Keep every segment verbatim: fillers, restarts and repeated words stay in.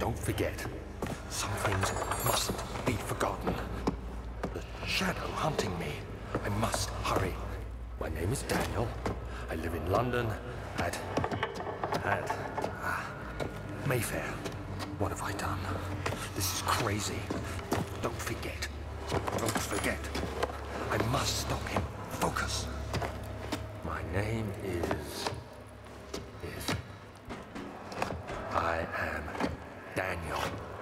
Don't forget. Some things mustn't be forgotten. The shadow hunting me. I must hurry. My name is Daniel. I live in London at... at... Ah, Mayfair. What have I done? This is crazy. Don't forget. Don't forget. I must stop him. Focus. My name is... is... I am Daniel.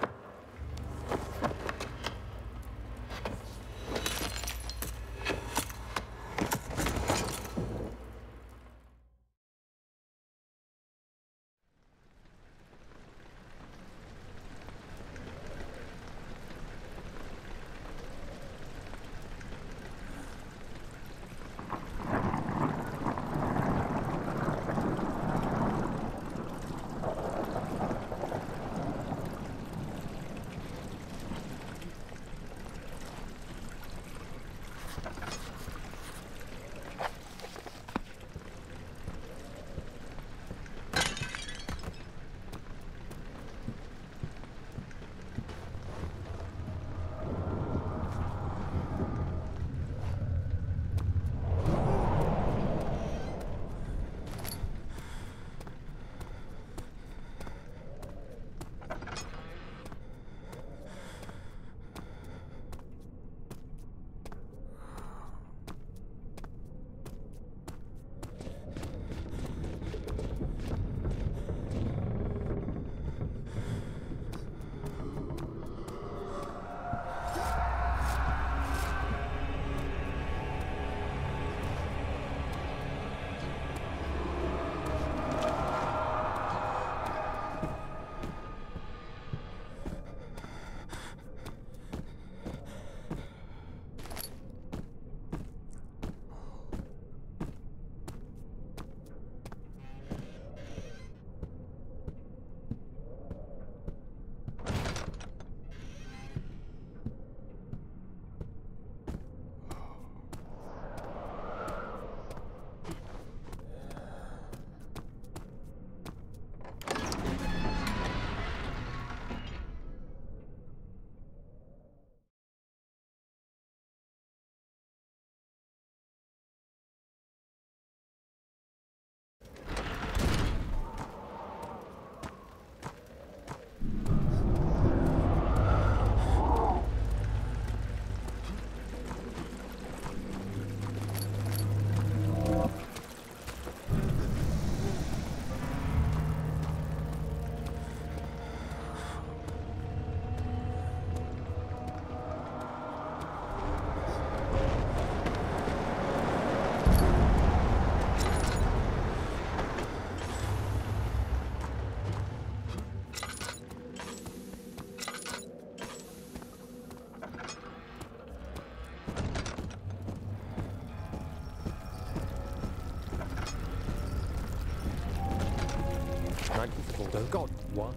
ninety-four. God, one.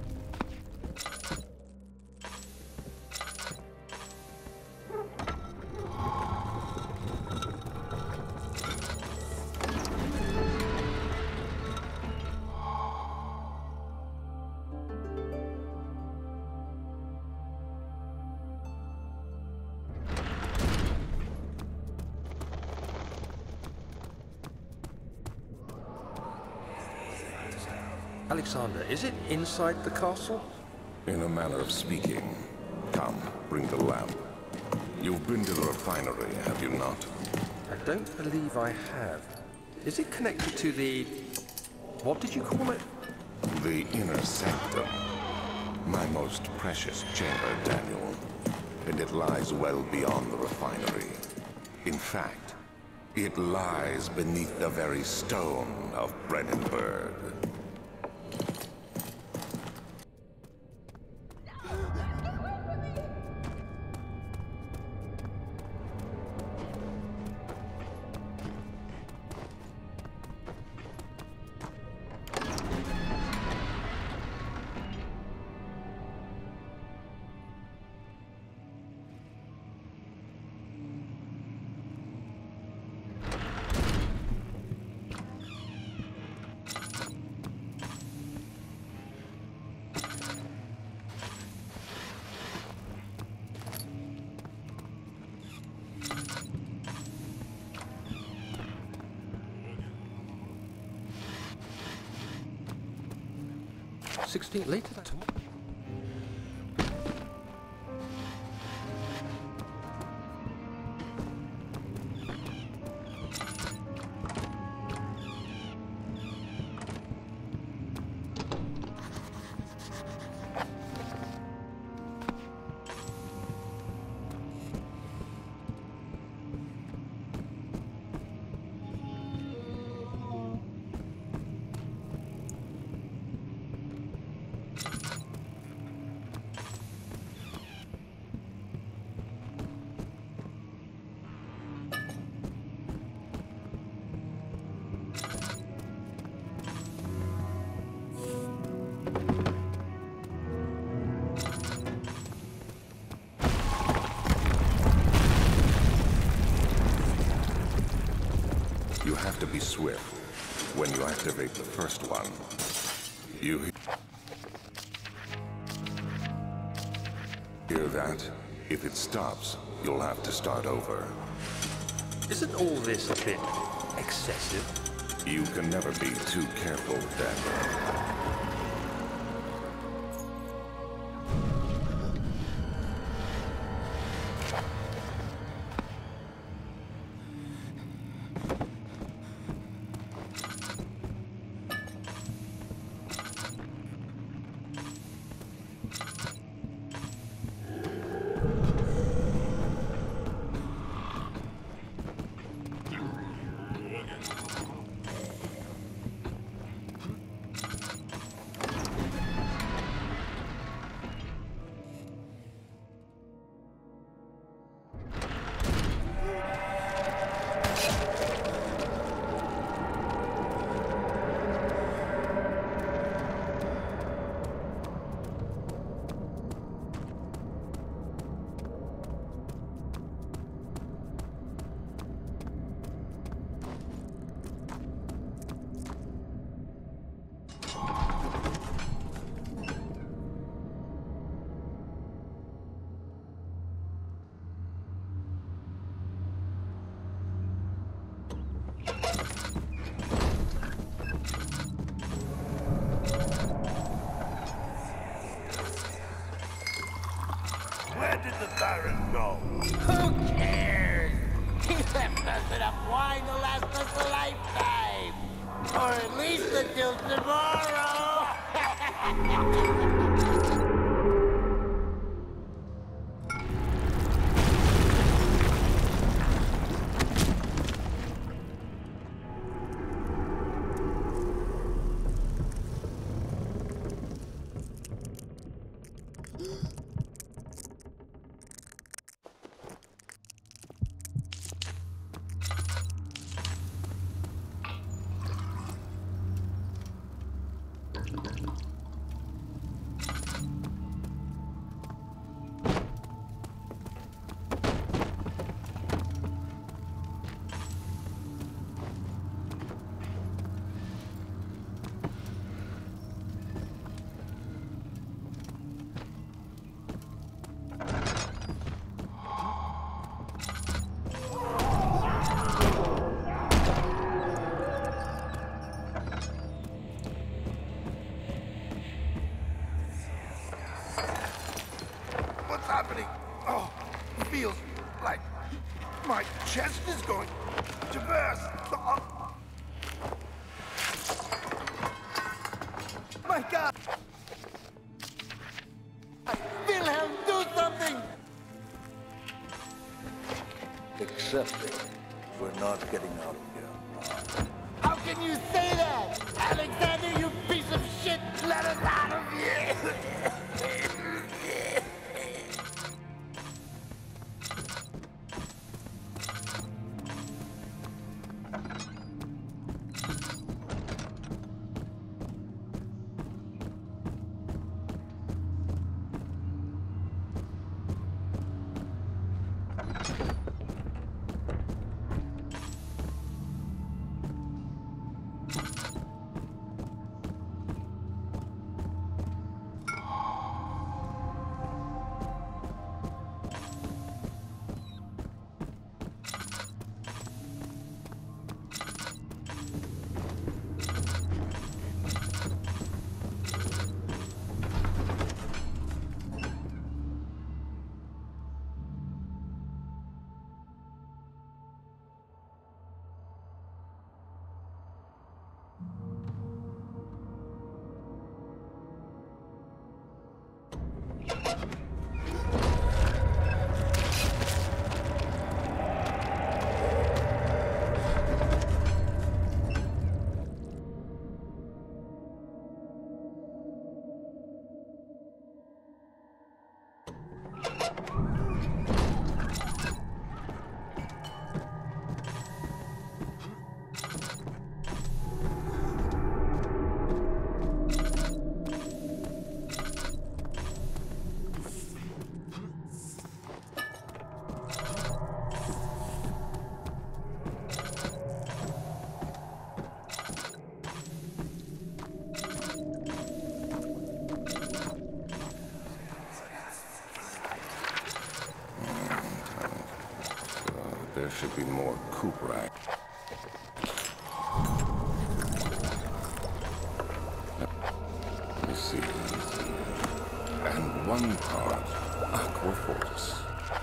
Alexander, is it inside the castle? In a manner of speaking. Come, bring the lamp. You've been to the refinery, have you not? I don't believe I have. Is it connected to the... what did you call it? The inner sanctum. My most precious chamber, Daniel. And it lies well beyond the refinery. In fact, it lies beneath the very stone of Brennenburg. sixteen later tomorrow. You have to be swift when you activate the first one. You hear that? If it stops, you'll have to start over. Isn't all this a bit excessive? You can never be too careful, Daniel. Where did the Baron go? Who cares? He left us enough wine to last us a lifetime. Or at least until tomorrow. What's happening? Oh, it feels like my chest is going to burst. Oh. My God! Wilhelm, do something! Except we're not getting out of here. How can you say that? Alexander, you piece of shit! Let us out of here! There should be more Cooperite. Let me see. And one part Aquafortis.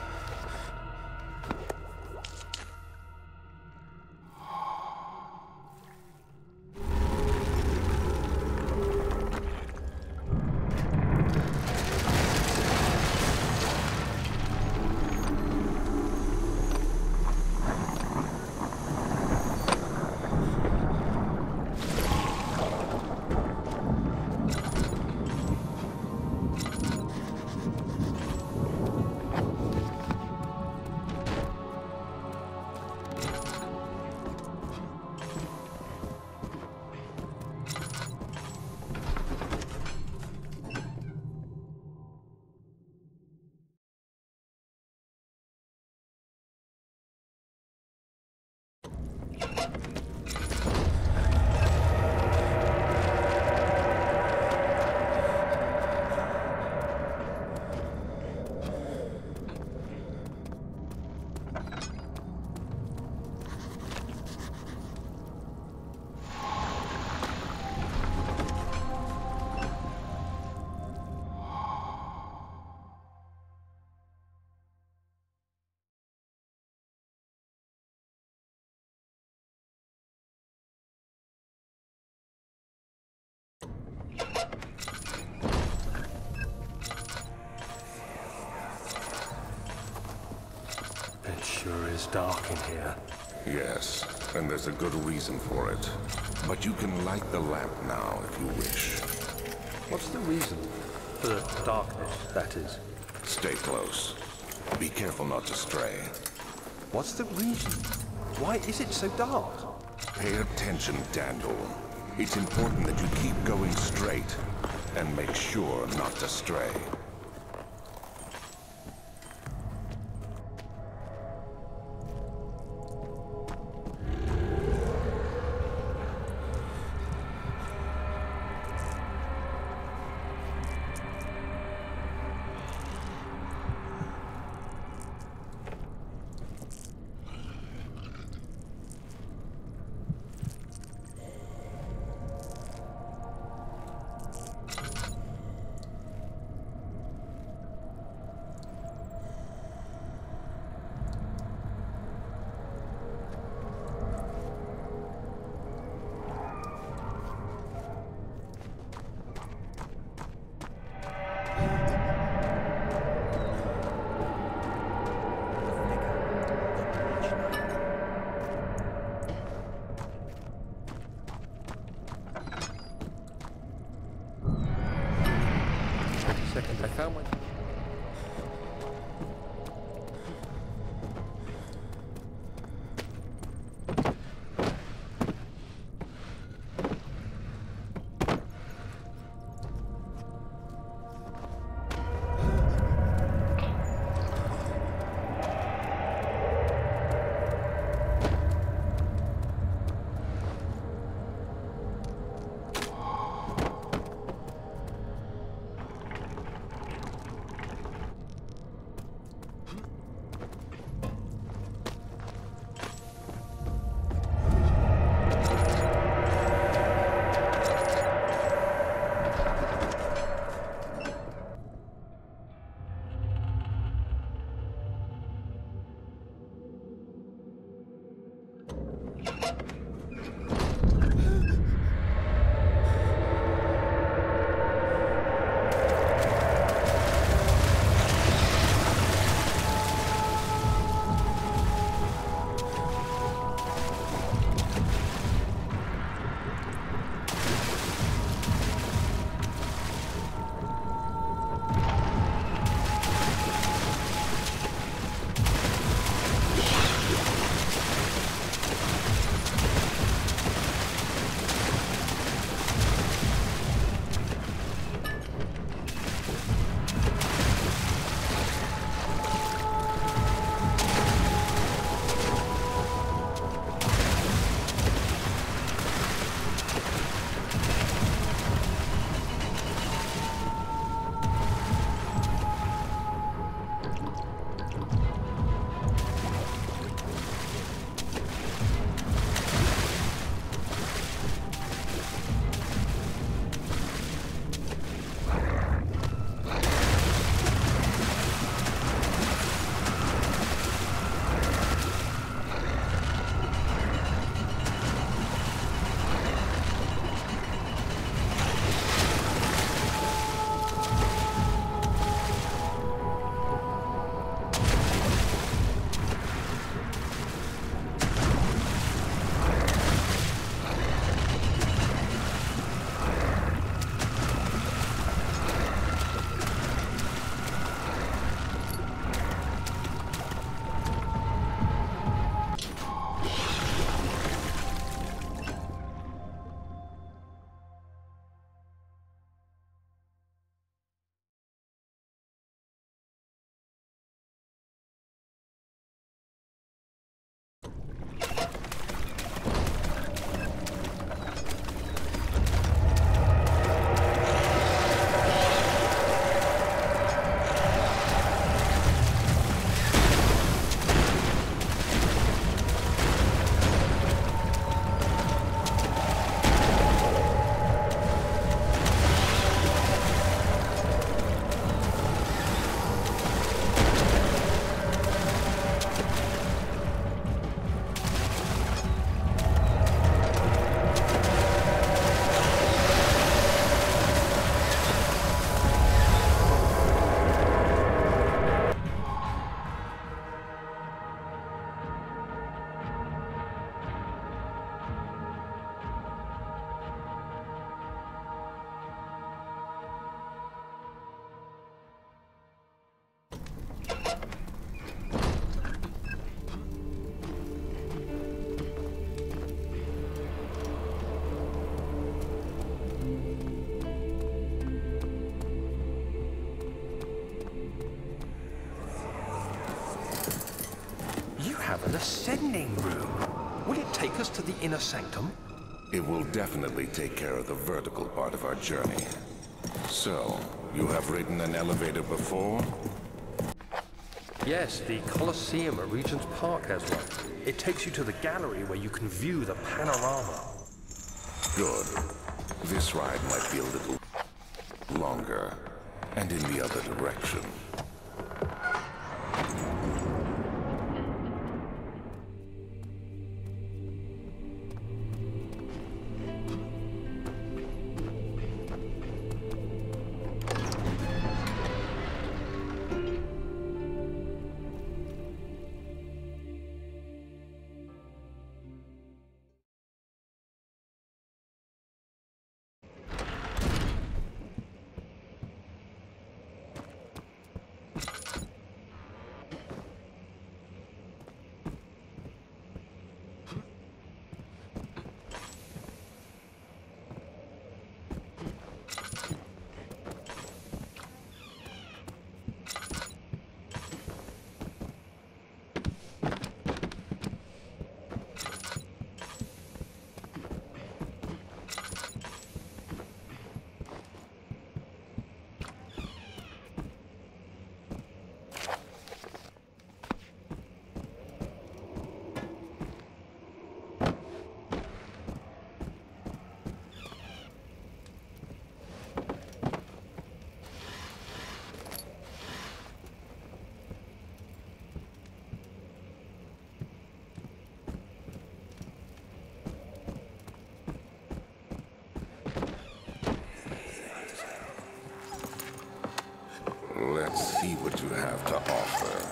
It sure is dark in here. Yes, and there's a good reason for it. But you can light the lamp now if you wish. What's the reason? For the darkness, that is. Stay close. Be careful not to stray. What's the reason? Why is it so dark? Pay attention, Daniel. It's important that you keep going straight and make sure not to stray. I found my... An ascending room. Will it take us to the inner sanctum? It will definitely take care of the vertical part of our journey. So, you have ridden an elevator before? Yes, the Colosseum at Regent's Park has one. It takes you to the gallery where you can view the panorama. Good. This ride might be a little longer, and in the other direction. Let's see what you have to offer.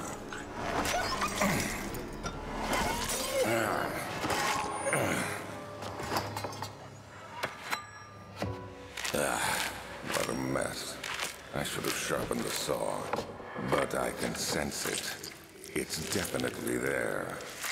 Ah, what a mess. I should have sharpened the saw, but I can sense it. It's definitely there.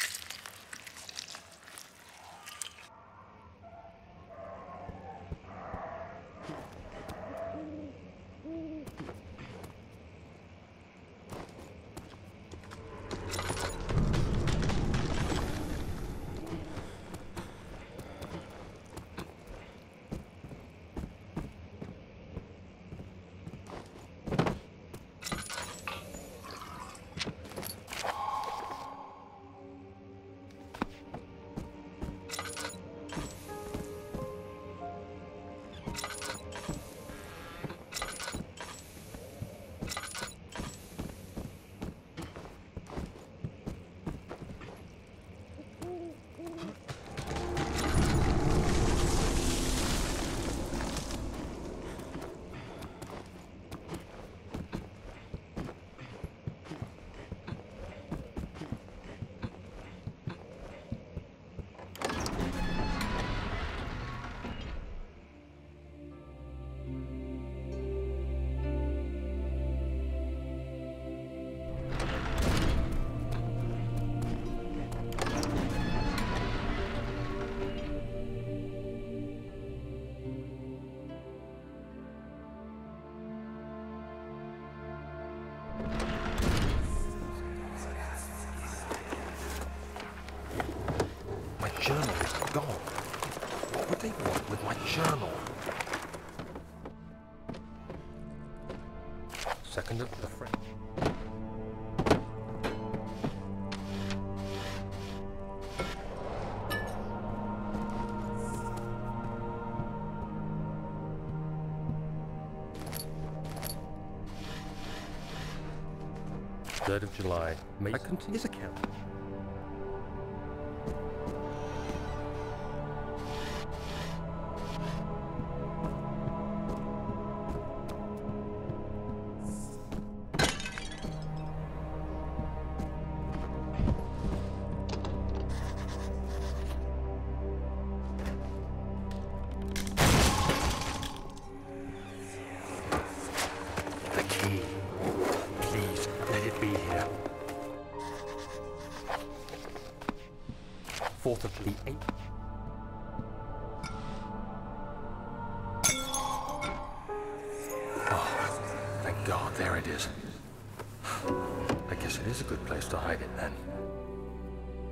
Journal is gone. What would they want with my journal? Second of the French. Third of July. May I continue his account? Fourth of the eighth. Oh, thank God, there it is. I guess it is a good place to hide it then.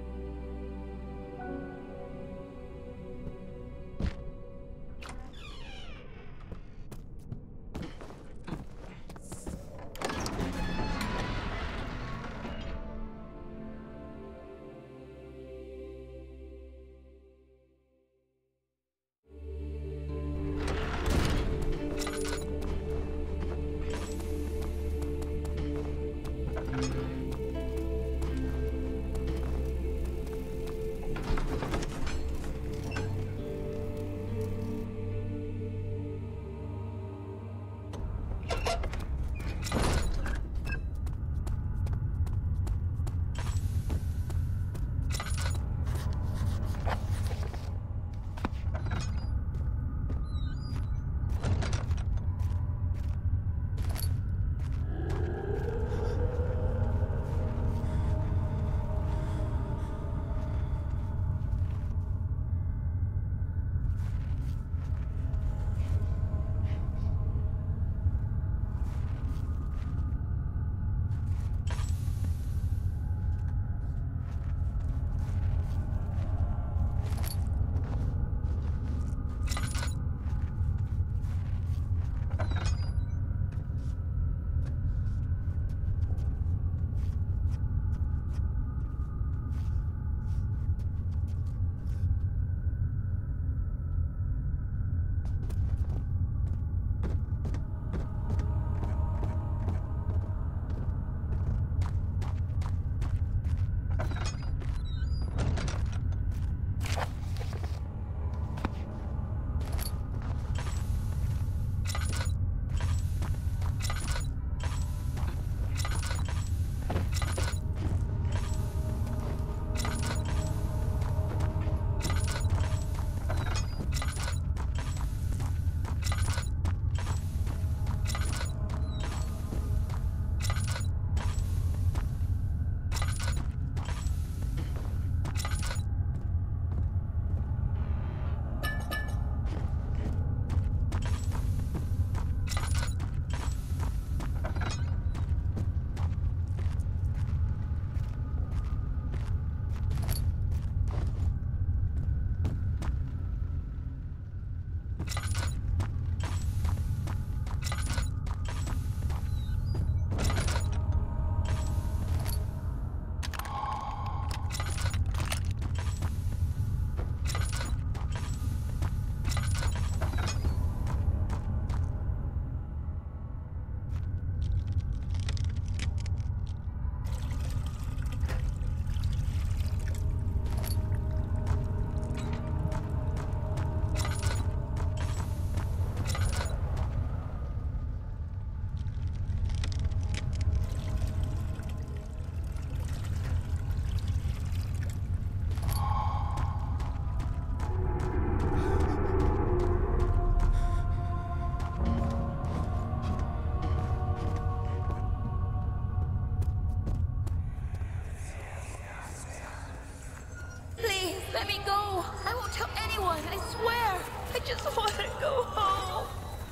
Let me go. I won't tell anyone, I swear. I just want to go home.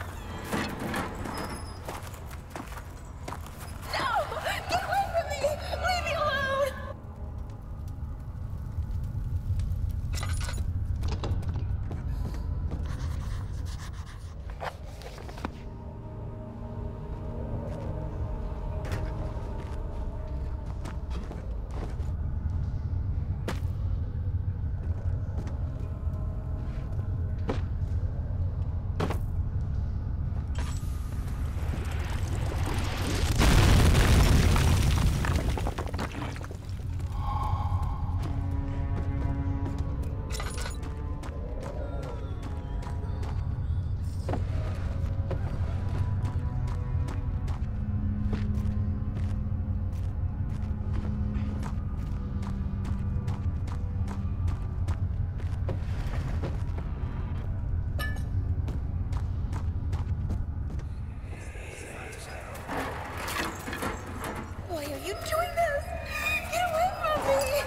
No! Get away from me! Leave me alone! Why are you doing this? Get away from me!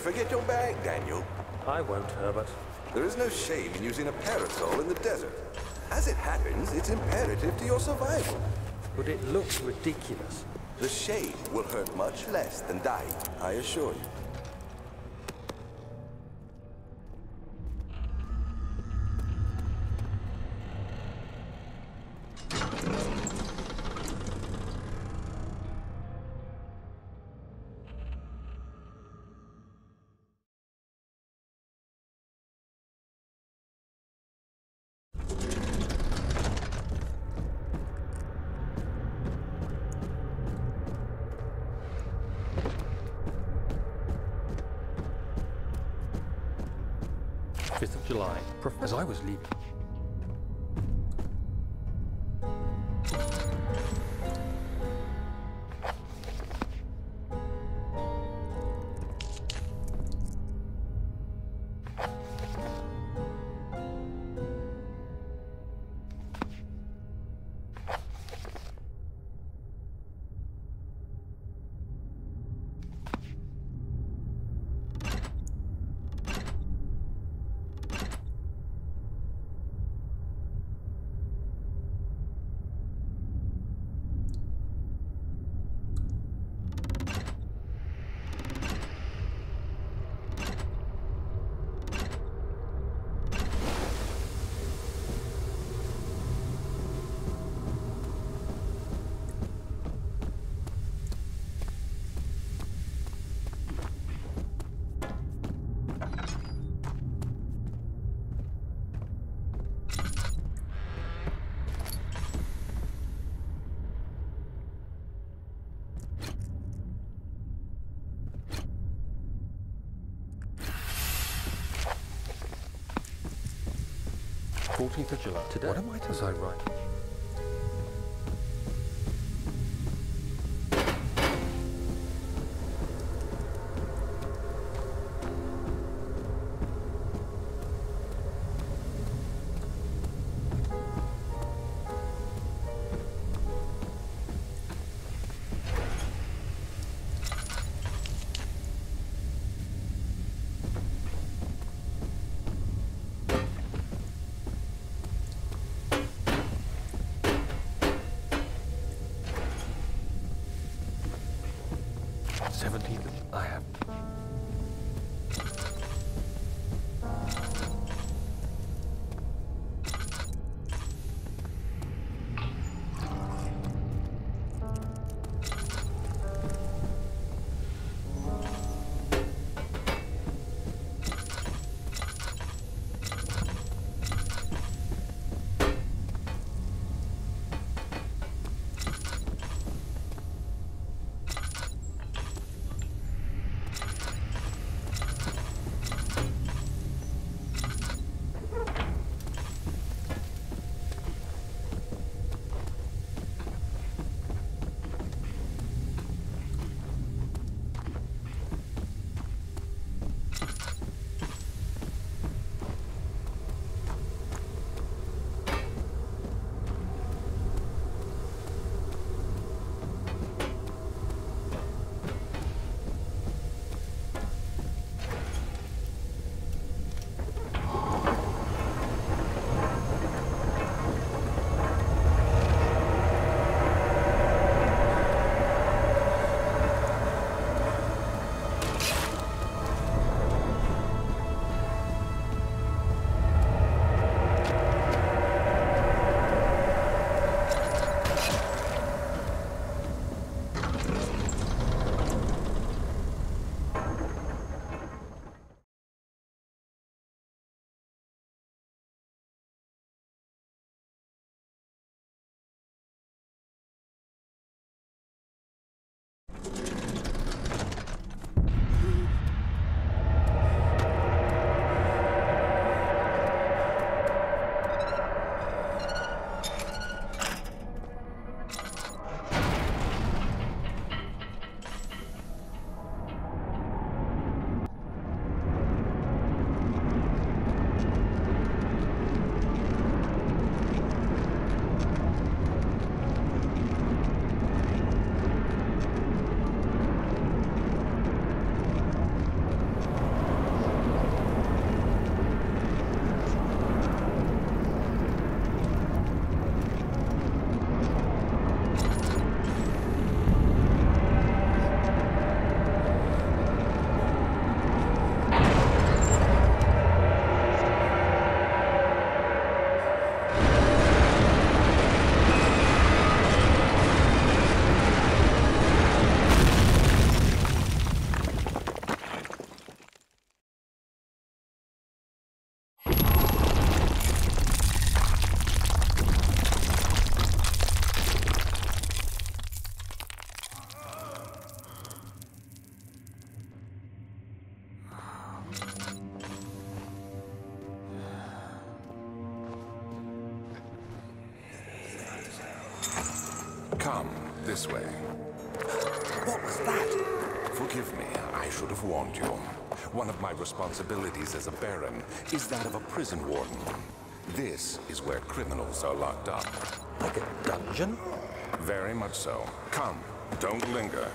forget your bag, Daniel. I won't, Herbert. There is no shame in using a parasol in the desert. As it happens, it's imperative to your survival. But it looks ridiculous. The shade will hurt much less than dying, I assure you. fifth of July. As I was leaving. fourteenth of July. Today? What am I to say? Right. Come, this way. What was that? Forgive me, I should have warned you. One of my responsibilities as a Baron is that of a prison warden. This is where criminals are locked up. Like a dungeon? Very much so. Come, don't linger.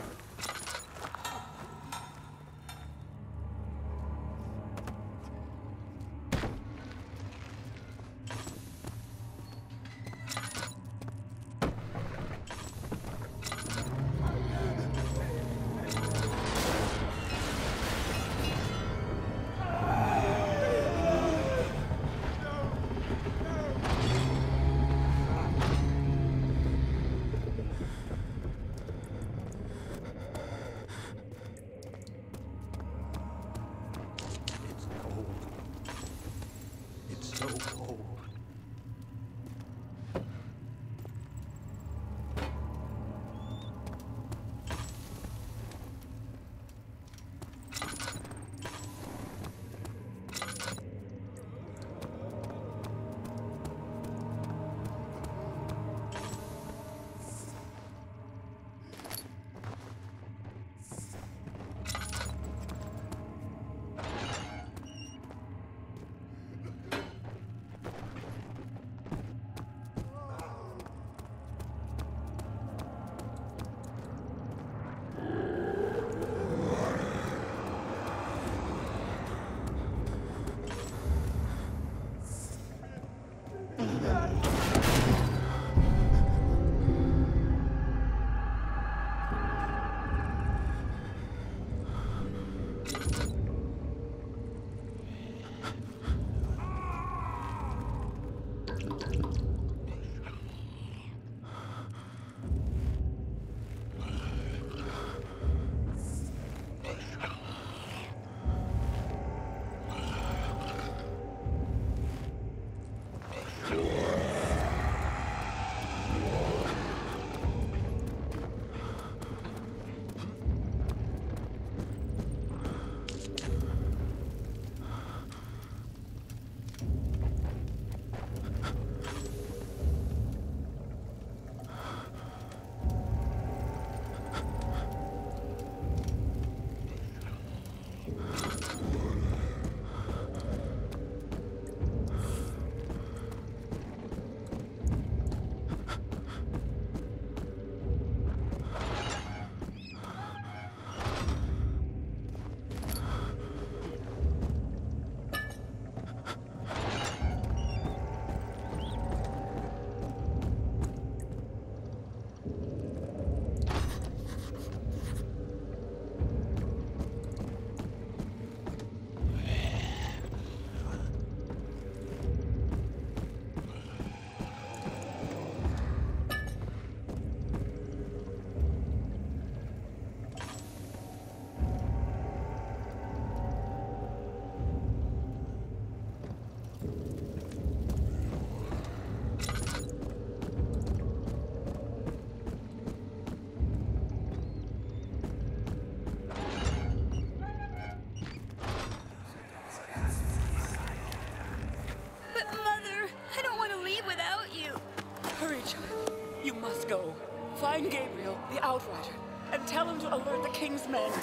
Find Gabriel, the Outrider, and tell him to alert the King's men.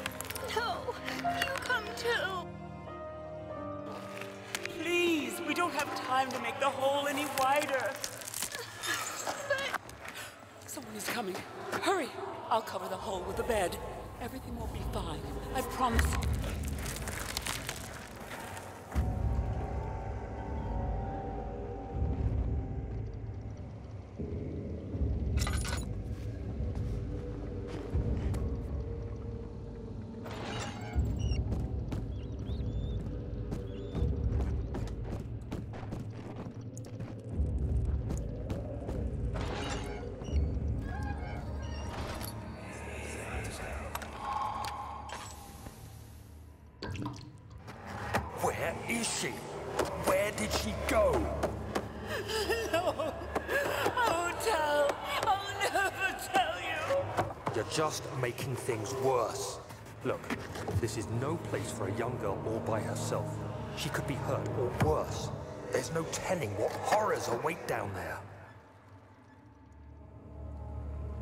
No, you come too. Please, we don't have time to make the hole any wider. But... Someone is coming. Hurry! I'll cover the hole with the bed. Everything will be fine. I promise. Where is she? Where did she go? No, I won't tell. I'll never tell you. You're just making things worse. Look, this is no place for a young girl all by herself. She could be hurt or worse. There's no telling what horrors await down there.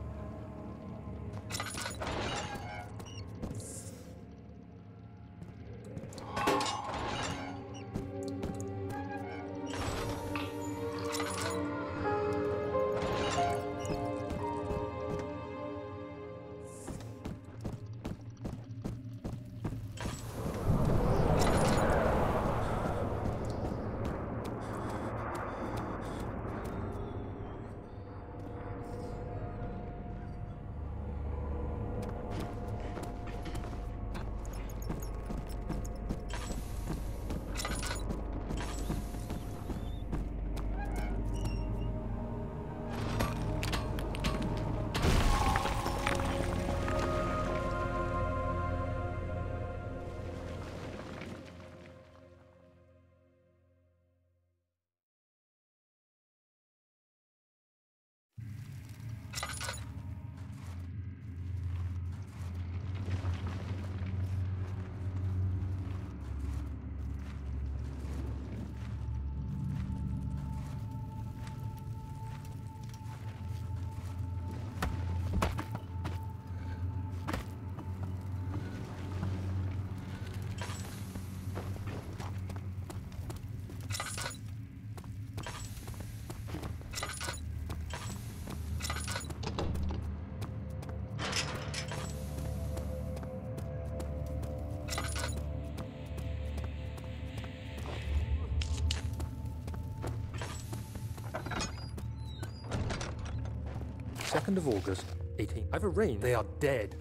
second of August, eighteen. I've arranged. They are dead.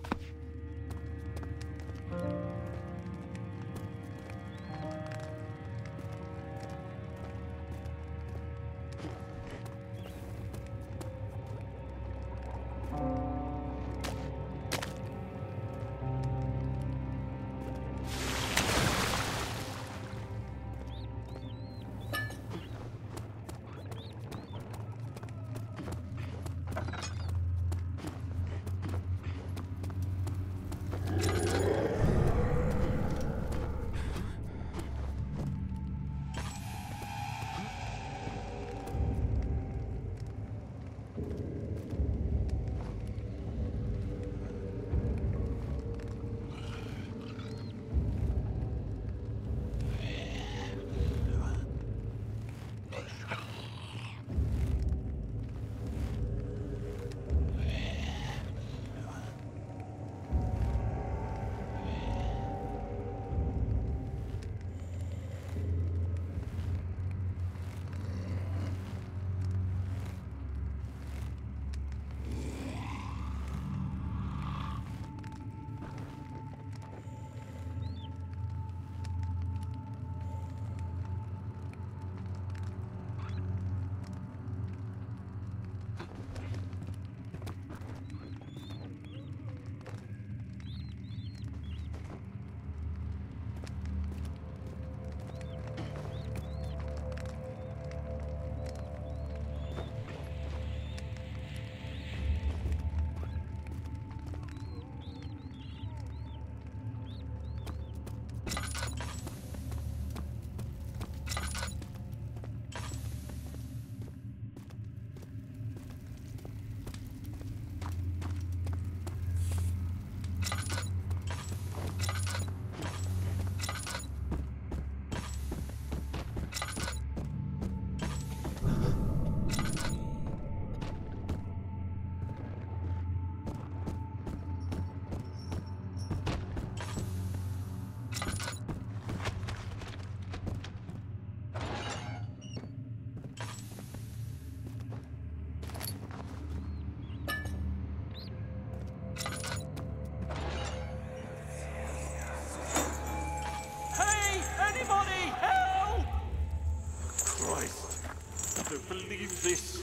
This?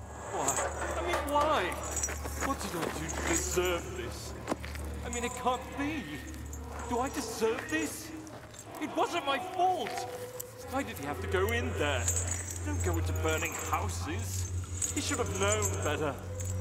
Why? I mean, why? What did I do to deserve this? I mean, it can't be. Do I deserve this? It wasn't my fault. Why did he have to go in there? Don't go into burning houses. He should have known better.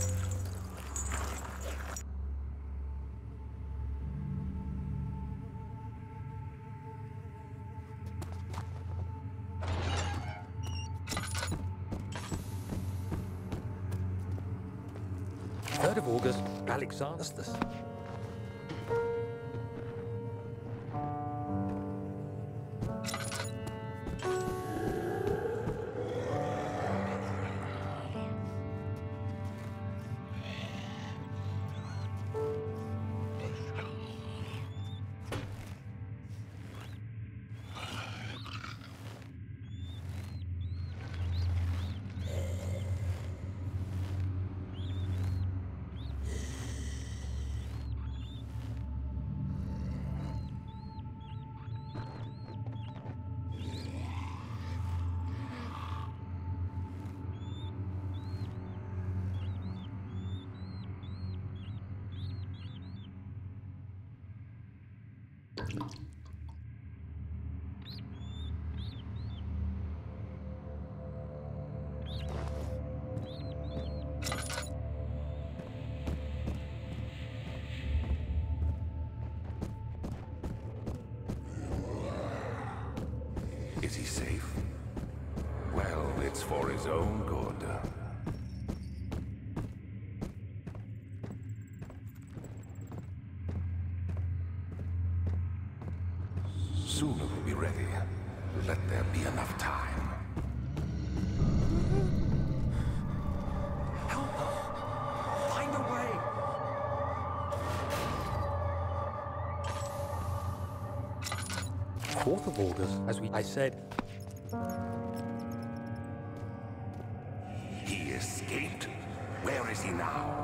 third of August, Alexander's. safe? Well, it's for his own good. Soon it will be ready. Let there be enough time. Help them! Find a way! Fourth of August, as we I said. He escaped. Where is he now?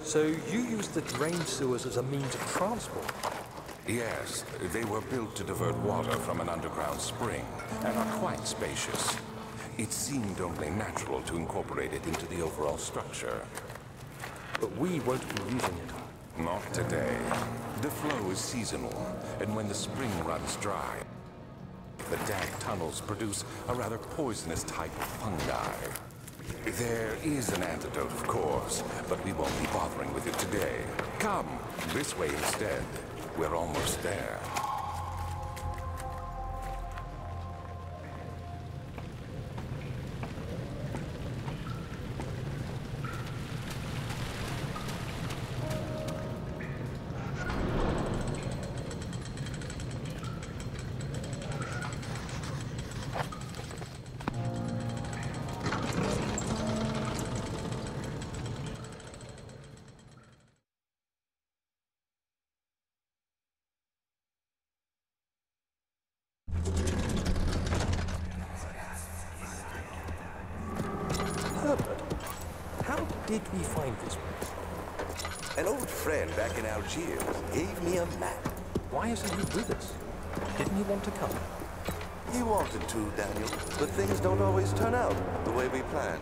So you used the drain sewers as a means of transport? Yes, they were built to divert water from an underground spring and are quite spacious. It seemed only natural to incorporate it into the overall structure. But we won't be using it. Not today. The flow is seasonal, and when the spring runs dry, the dank tunnels produce a rather poisonous type of fungi. There is an antidote, of course, but we won't be bothering with it today. Come, this way instead. We're almost there. Did we find this place? An old friend back in Algiers gave me a map. Why isn't he with us? Didn't he want to come? He wanted to, Daniel, but things don't always turn out the way we planned.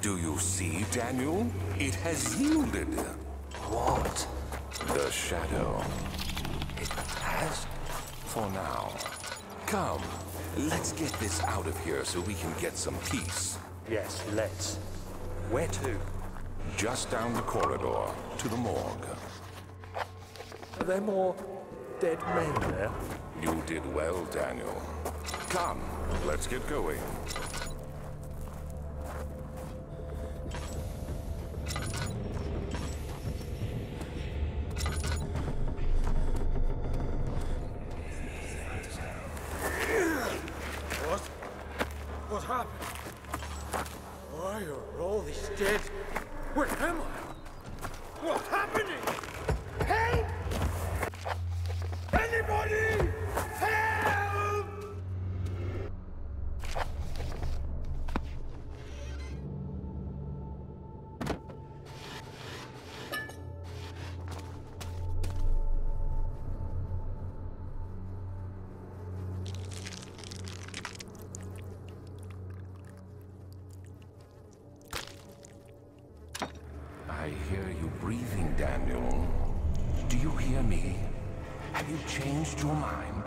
Do you see, Daniel? It has yielded. What? The shadow. It has? For now. Come, let's get this out of here so we can get some peace. Yes, let's. Where to? Just down the corridor, to the morgue. Are there more dead men there? You did well, Daniel. Come, let's get going. What? What happened? Why are all these dead? Where am I? What's happening? Help! Anybody! Help! I hear you breathing, Daniel. Do you hear me? Have you changed your mind?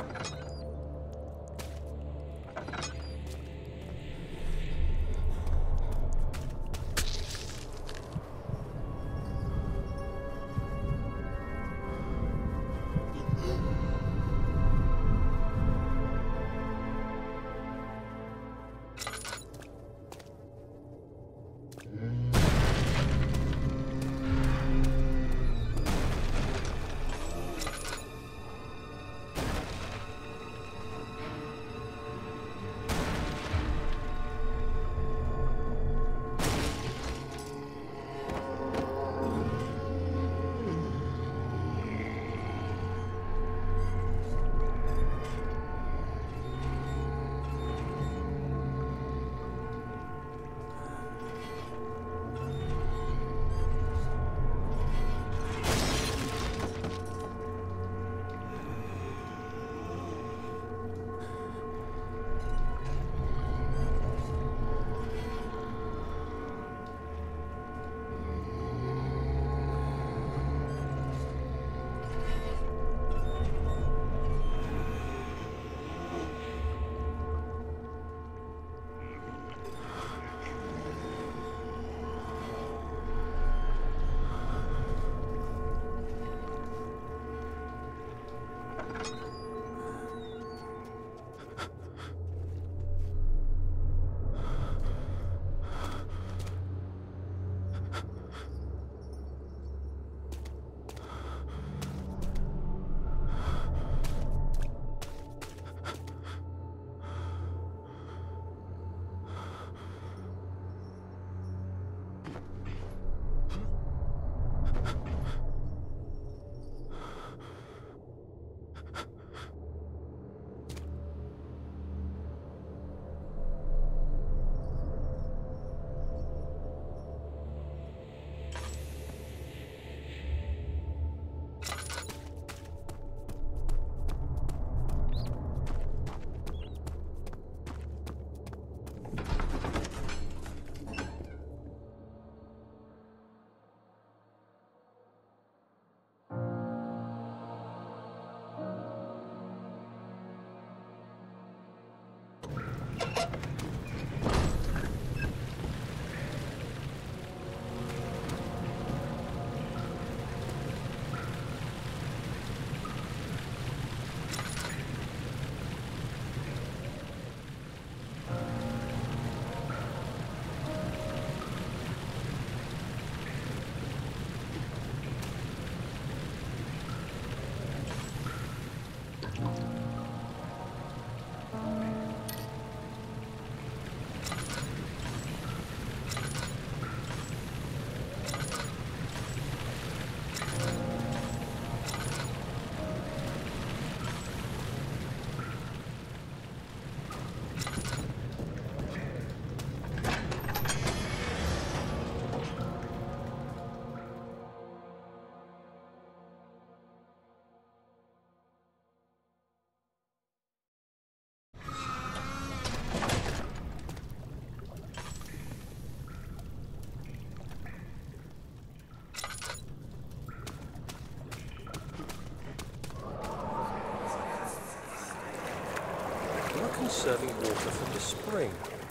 serving water from the spring.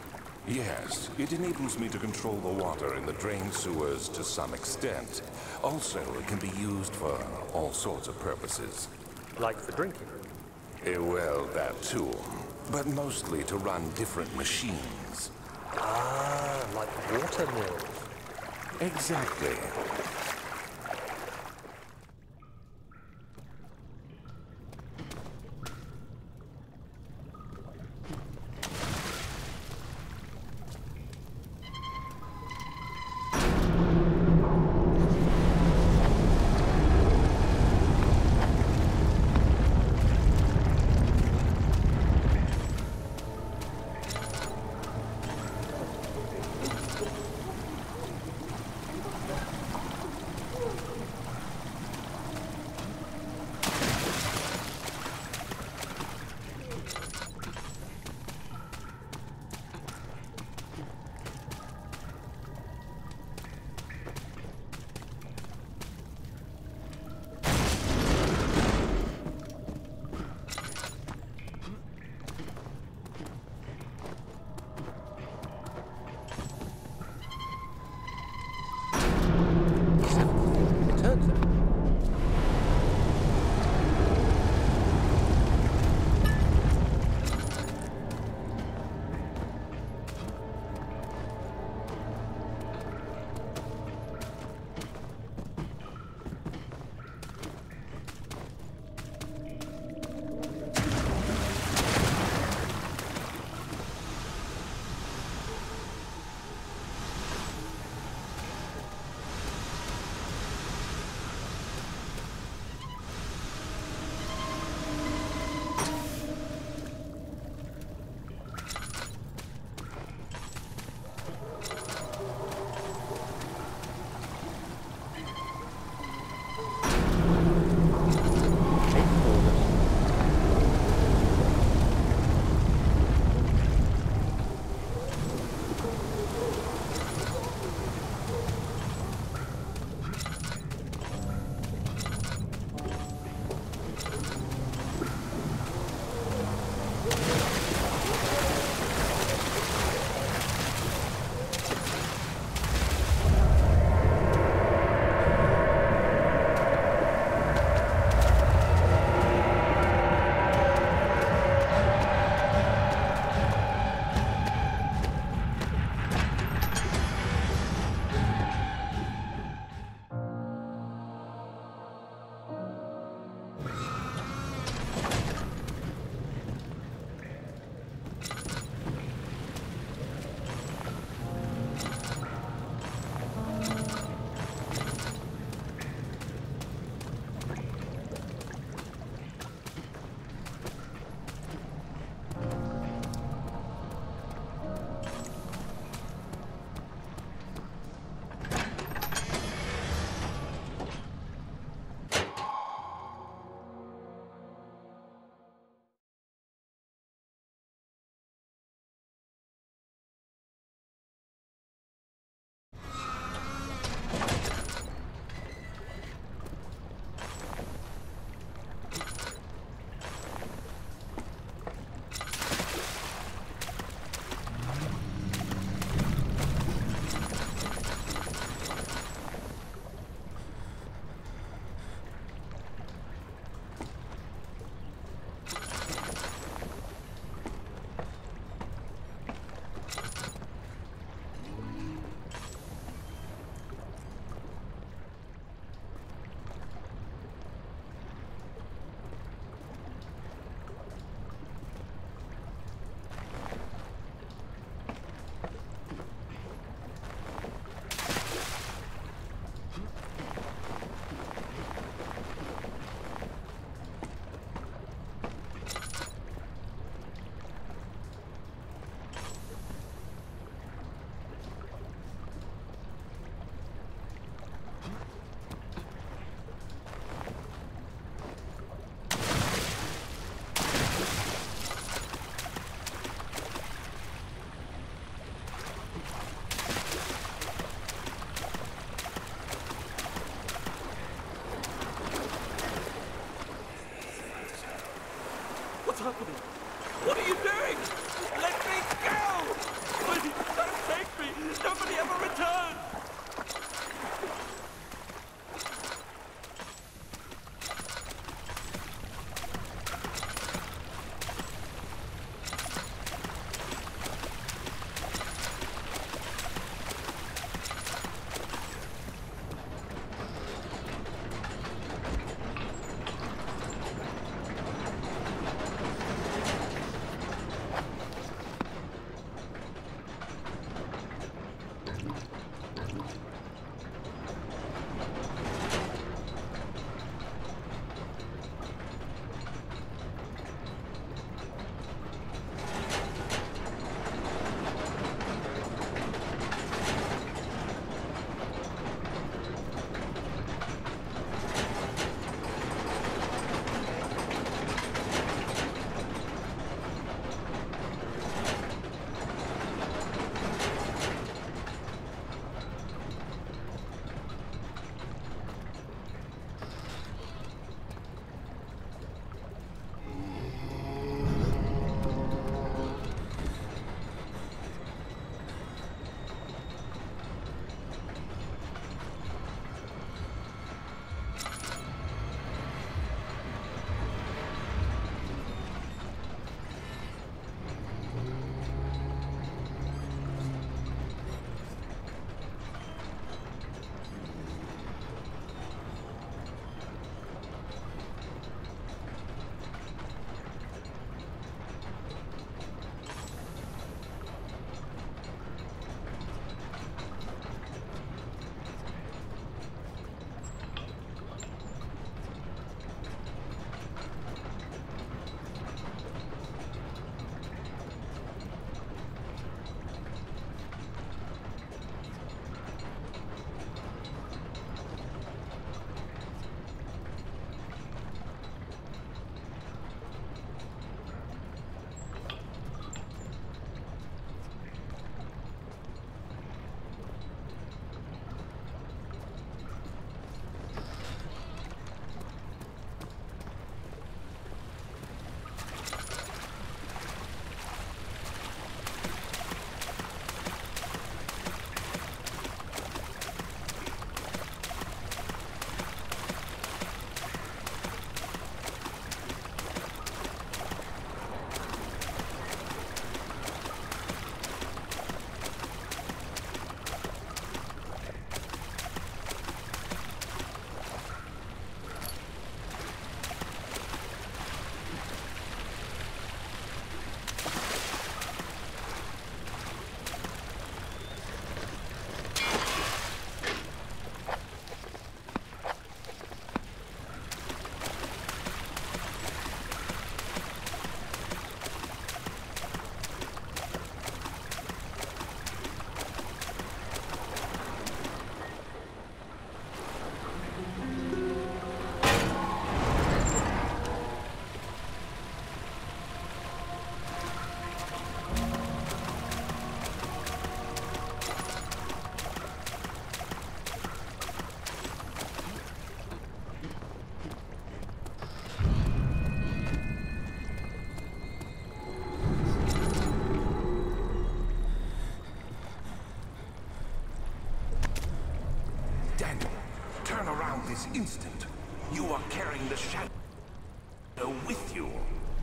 Yes, it enables me to control the water in the drain sewers to some extent. Also, it can be used for all sorts of purposes. Like for drinking? Eh, well, that too. But mostly to run different machines. Ah, like water mills. Exactly. happening? What are you doing? Daniel, turn around this instant. You are carrying the shadow with you.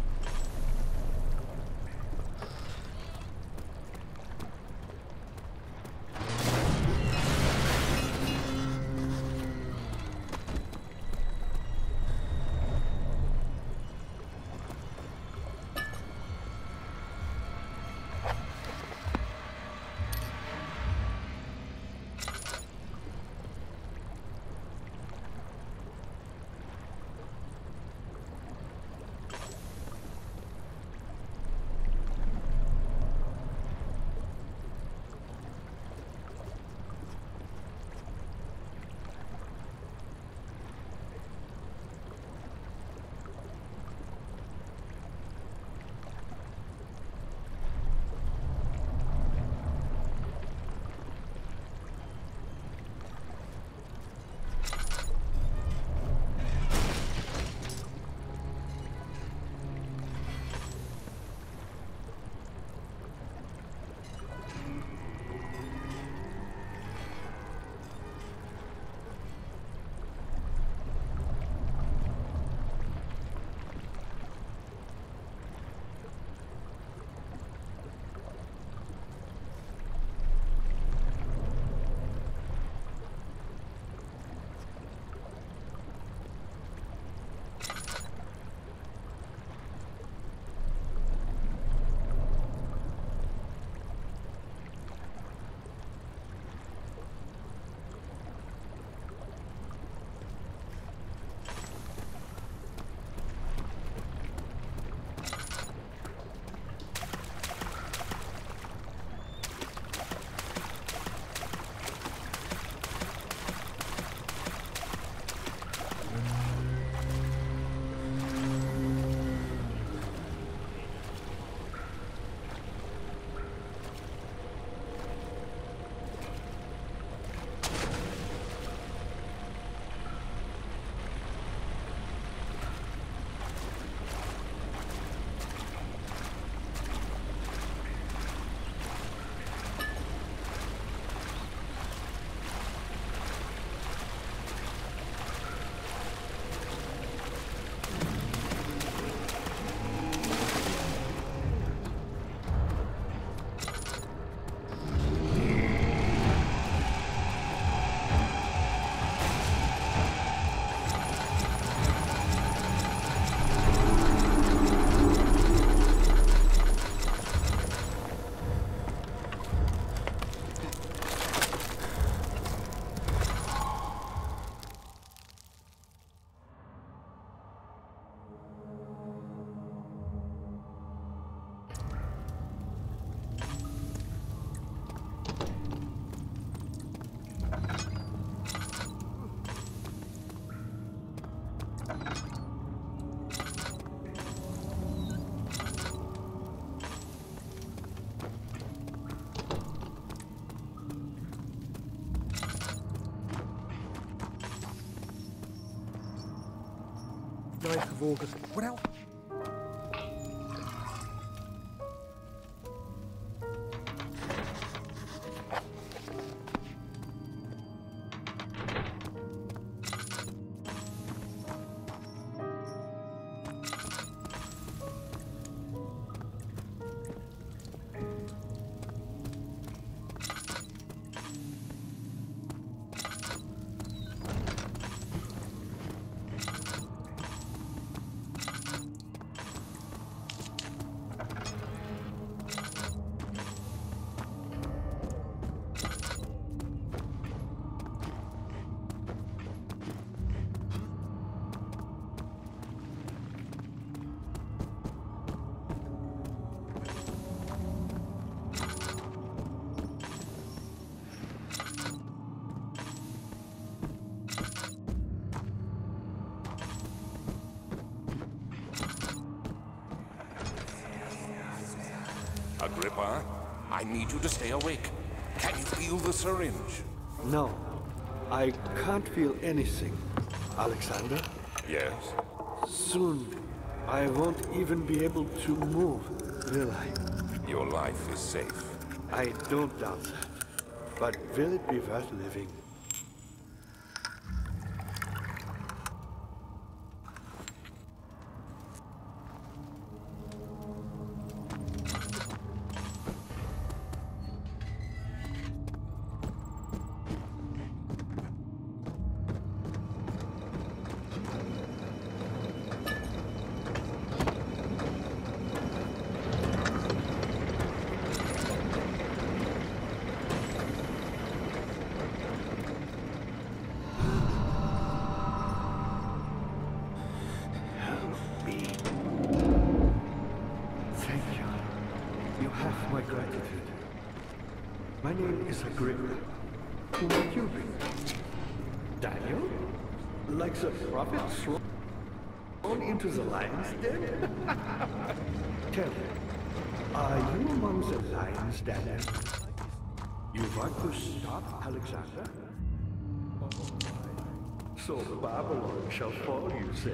ninth of August. What else? Agrippa, I need you to stay awake. Can you feel the syringe? No, I can't feel anything. Alexander? Yes? Soon, I won't even be able to move, will I? Your life is safe. I don't doubt that. But will it be worth living? grave. Who might you be? Daniel? Like the prophet thrown into the lion's den? Tell me, are you among the lions, Daniel? You want to stop Alexander? So Babylon shall fall, you say?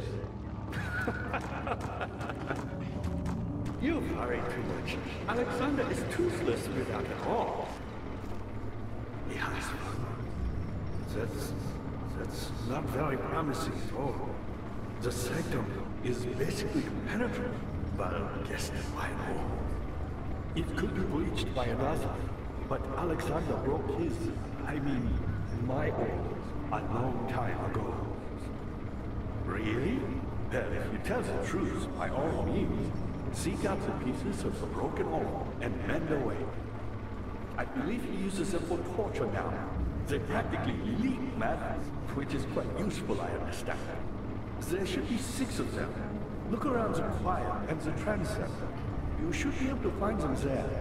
You worry too much. Alexander is toothless without a all. Yes, that's, that's not very promising at all. The sanctum is basically impenetrable. Well, guess why more? It could be breached by another, but Alexander broke his, I mean, my own, a long time ago. Really? Well, if you tell the truth, by all means, seek out the pieces of the broken wall and mend away. I believe he uses them for torture now. They practically leak matter, which is quite useful, I understand. There should be six of them. Look around the choir and the transept. You should be able to find them there.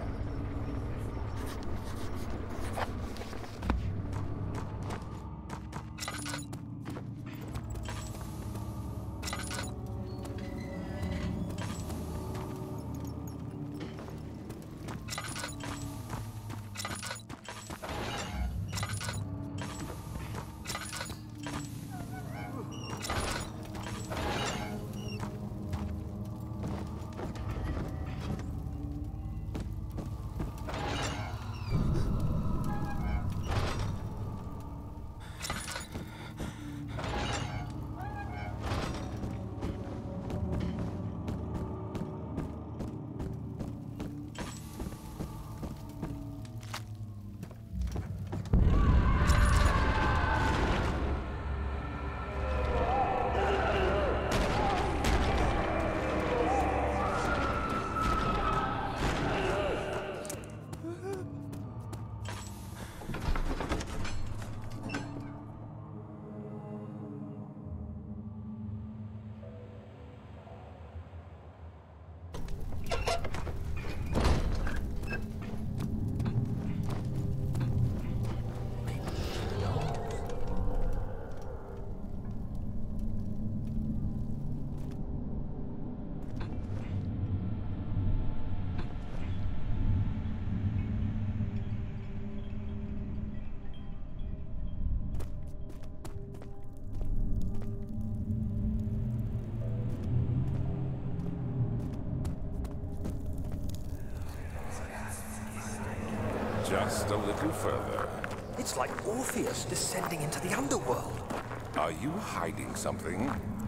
Just a little further. It's like Orpheus descending into the underworld. Are you hiding something?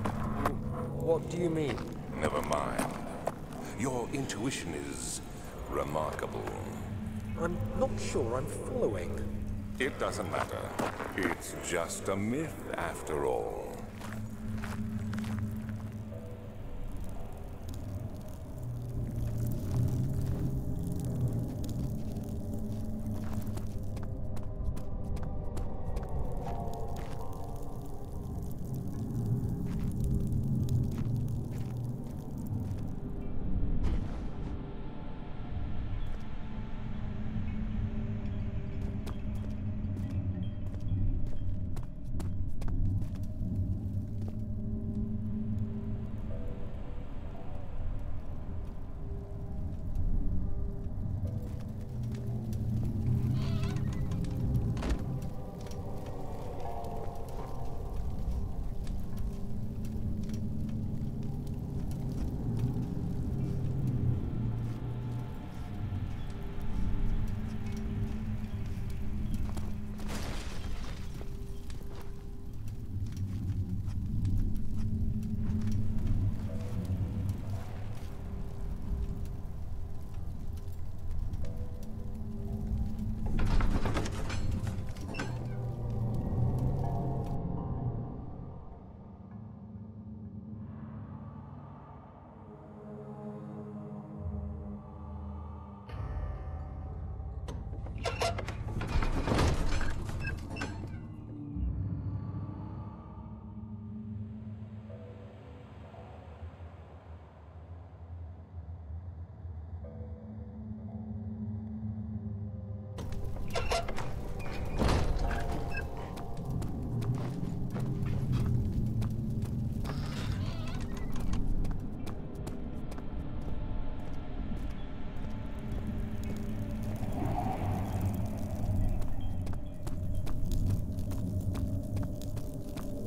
What do you mean? Never mind. Your intuition is remarkable. I'm not sure I'm following. It doesn't matter. It's just a myth after all.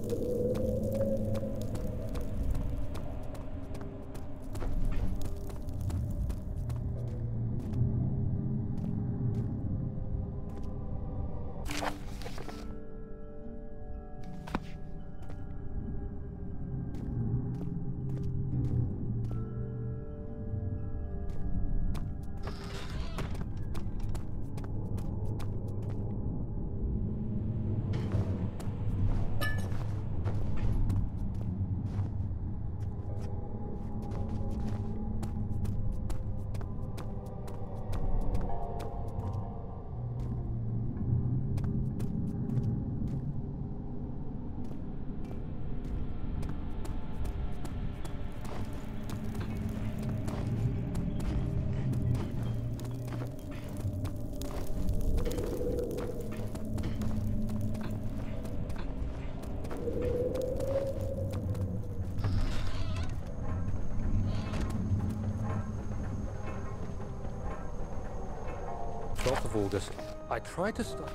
twelfth of August. I tried to stop.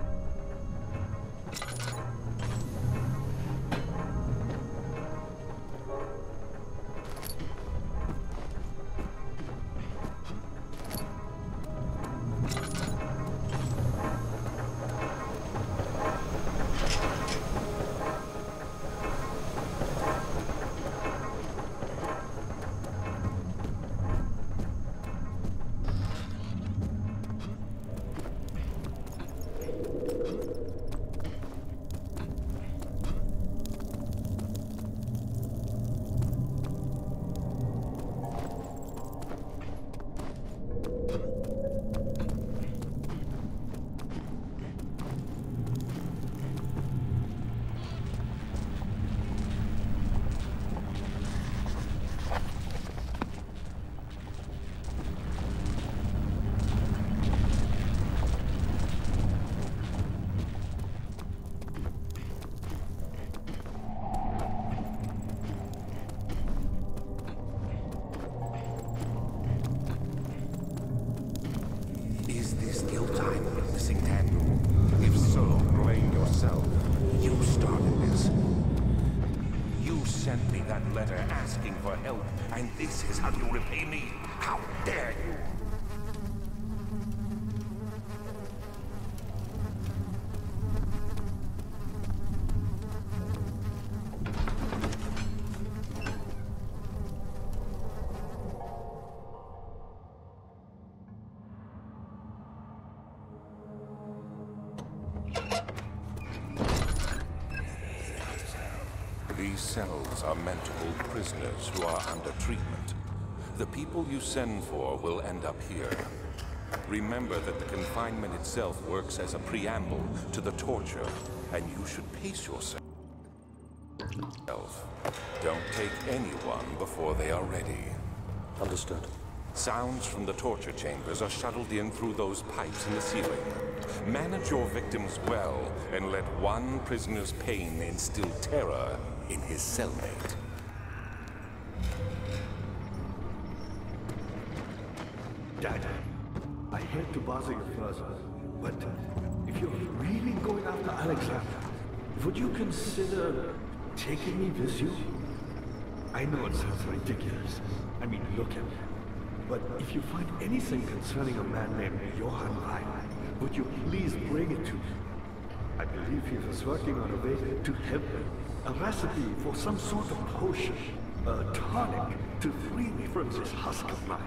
Asking for help, and this is how you repay me? How dare you? These cells are meant to hold prisoners who are under treatment. The people you send for will end up here. Remember that the confinement itself works as a preamble to the torture, and you should pace yourself. Don't take anyone before they are ready. Understood. Sounds from the torture chambers are shuttled in through those pipes in the ceiling. Manage your victims well, and let one prisoner's pain instill terror in his cellmate. Dad, I hate to bother you further, but if you're really going after Alexander, would you consider taking me with you? I know it sounds ridiculous. I mean, look at me. But if you find anything concerning a man named Johann Rhein, would you please bring it to me? I believe he was working on a way to help me. A recipe for some sort of potion, a tonic to free me from this husk of mine.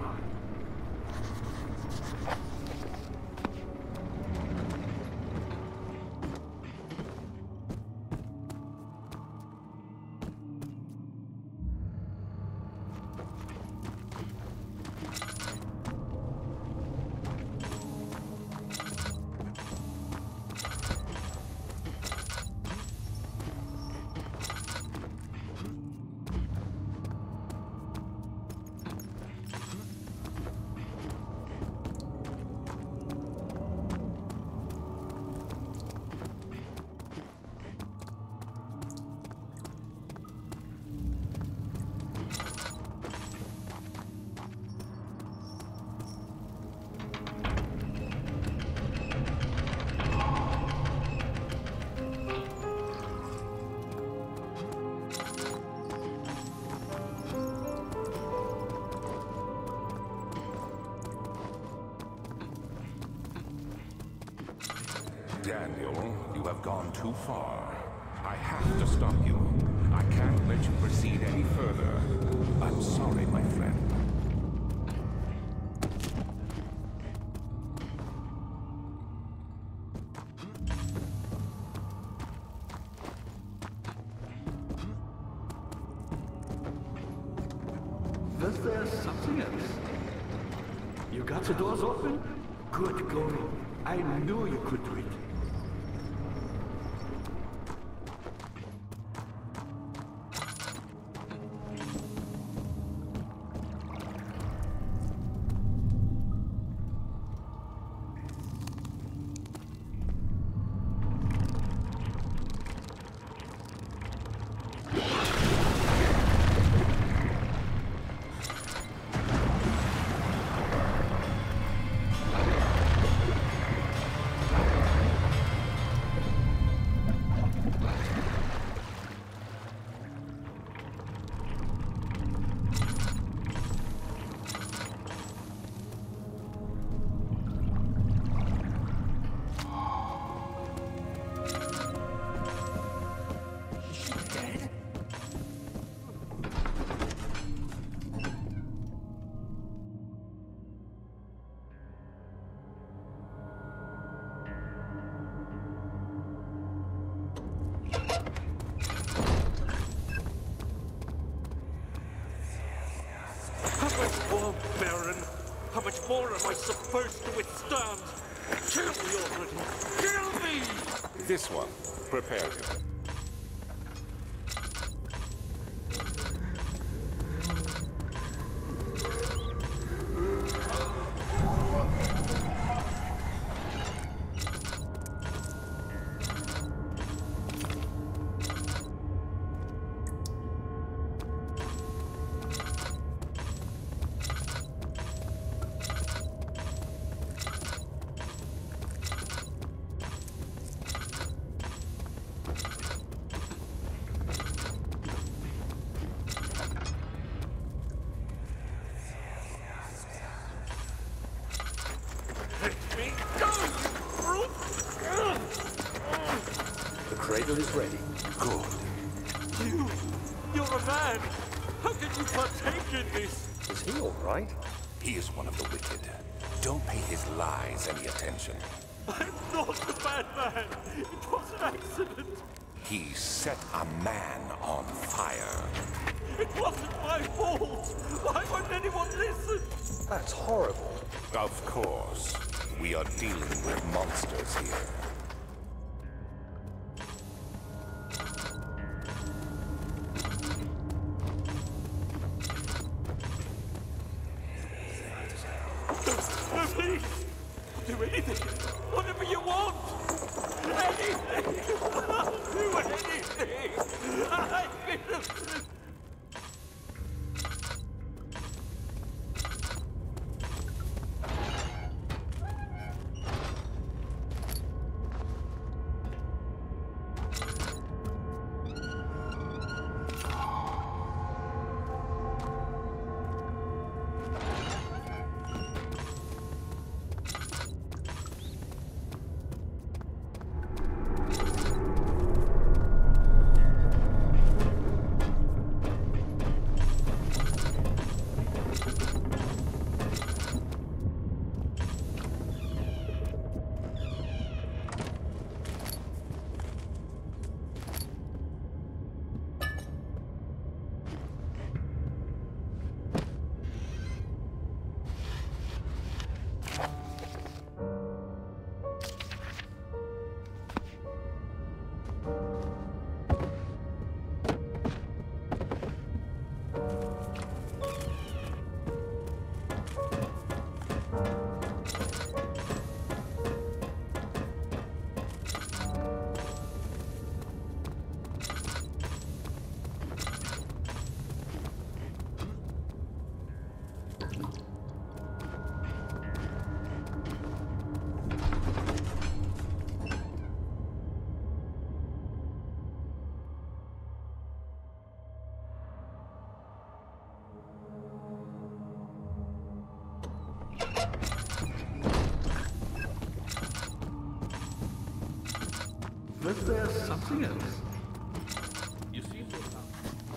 Daniel, you have gone too far. I have to stop you. I can't let you proceed any further. I'm sorry, my friend. Was there something else? You got the doors open? Good going. I knew you could do it. How much more am I supposed to withstand? Kill me already! Kill me! This one. Prepare him. The cradle is ready. Good. You... You're a man! How can you partake in this? Is he all right? He is one of the wicked. Don't pay his lies any attention. I'm not a bad man! It was an accident! He set a man on fire. It wasn't my fault! Why won't anyone listen? That's horrible. Of course. We are dealing with monsters here. No, please! Do anything! Whatever you want! Anything! I'll do anything! I'm innocent! there something else? You seem to have...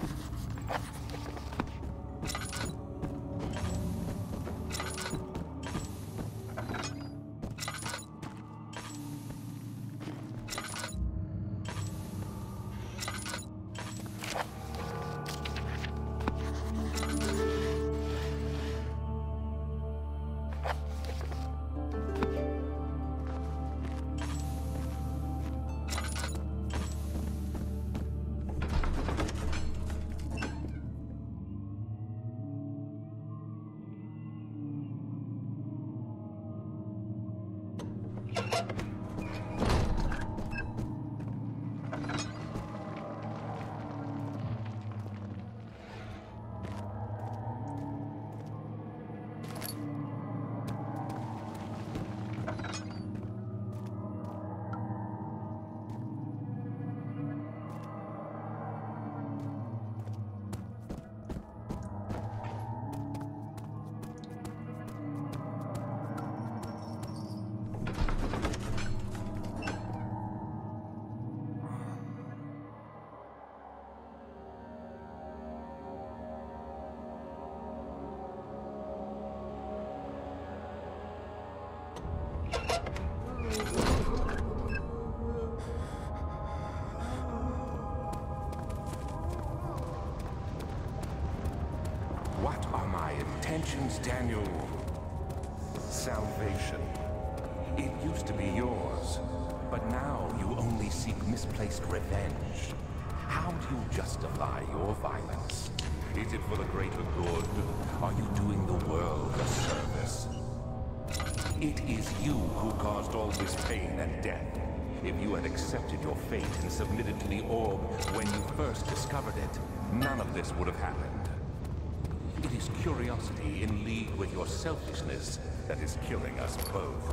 What are my intentions, Daniel? Salvation. It used to be yours, but now you only seek misplaced revenge. How do you justify your violence? Is it for the greater good? Are you doing the world a service? It is you who caused all this pain and death. If you had accepted your fate and submitted to the orb when you first discovered it, none of this would have happened. It is curiosity in league with your selfishness that is killing us both.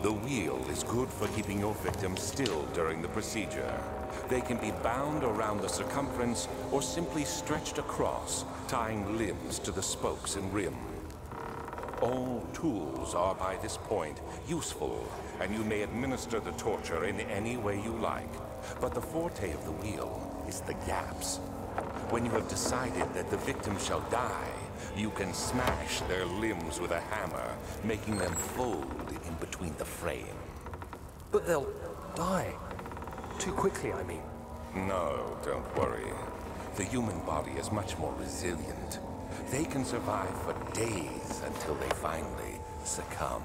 The wheel is good for keeping your victim still during the procedure. They can be bound around the circumference or simply stretched across, tying limbs to the spokes and rim. All tools are by this point useful, and you may administer the torture in any way you like. But the forte of the wheel is the gaps. When you have decided that the victim shall die, you can smash their limbs with a hammer, making them fold in between the frame. But they'll die. Too quickly, I mean. No, don't worry. The human body is much more resilient. They can survive for days until they finally succumb.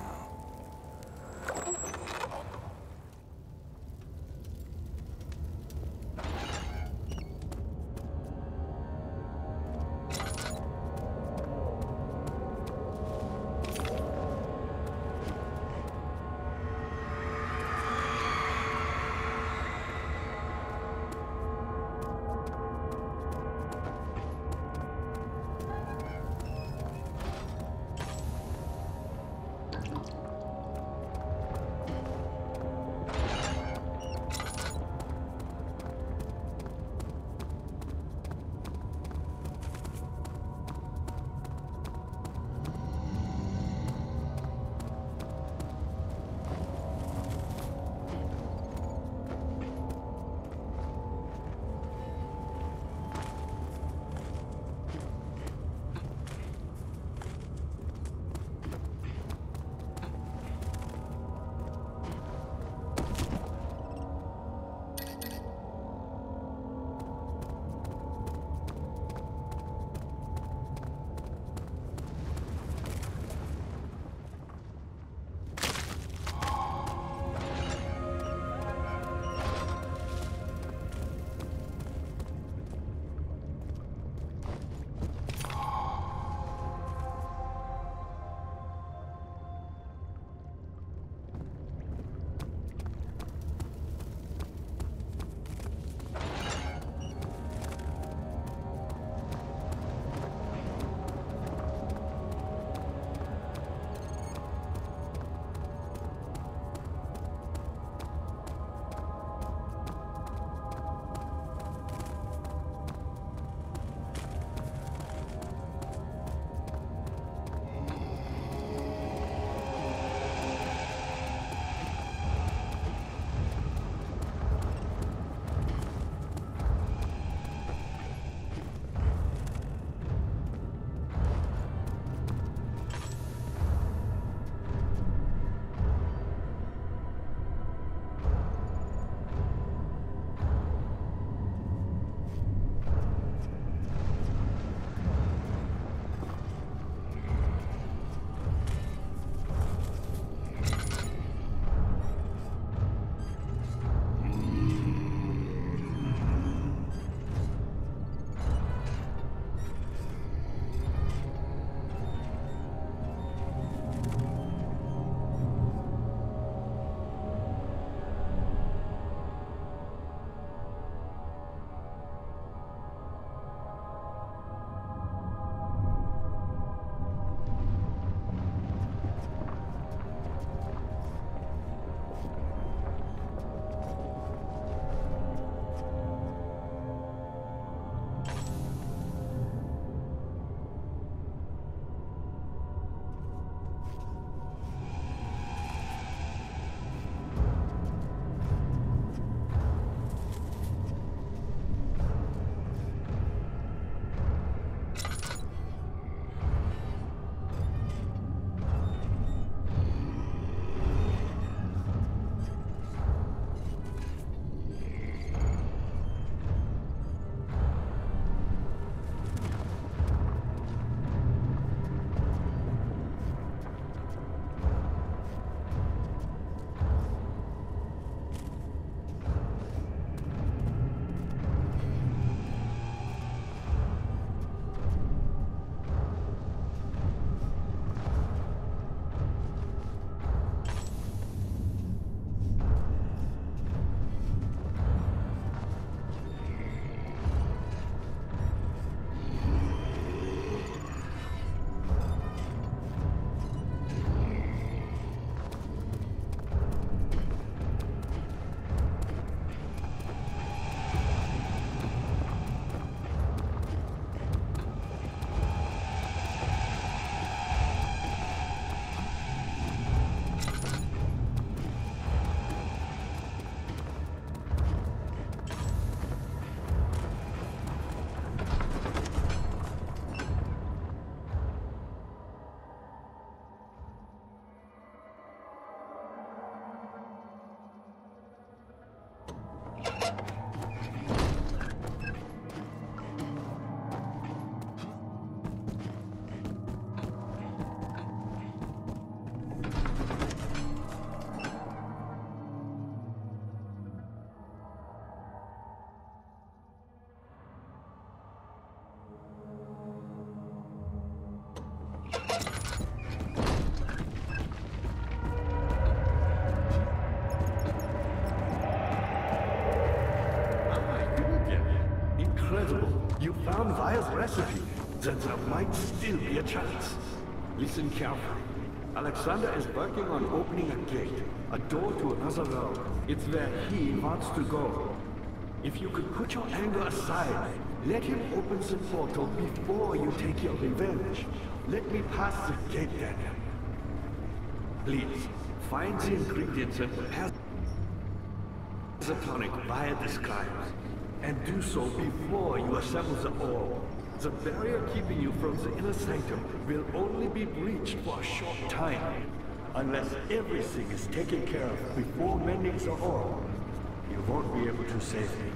Maya's recipe, then there might still be a chance. Listen carefully. Alexander is working on opening a gate, a door to another realm. It's where he wants to go. If you could put your anger aside, let him open the portal before you take your revenge. Let me pass the gate, Daniel. Please, find the ingredients and prepare the tonic via disguise. And do so before you assemble the orb. The barrier keeping you from the inner sanctum will only be breached for a short time. Unless everything is taken care of before mending the orb, you won't be able to save me.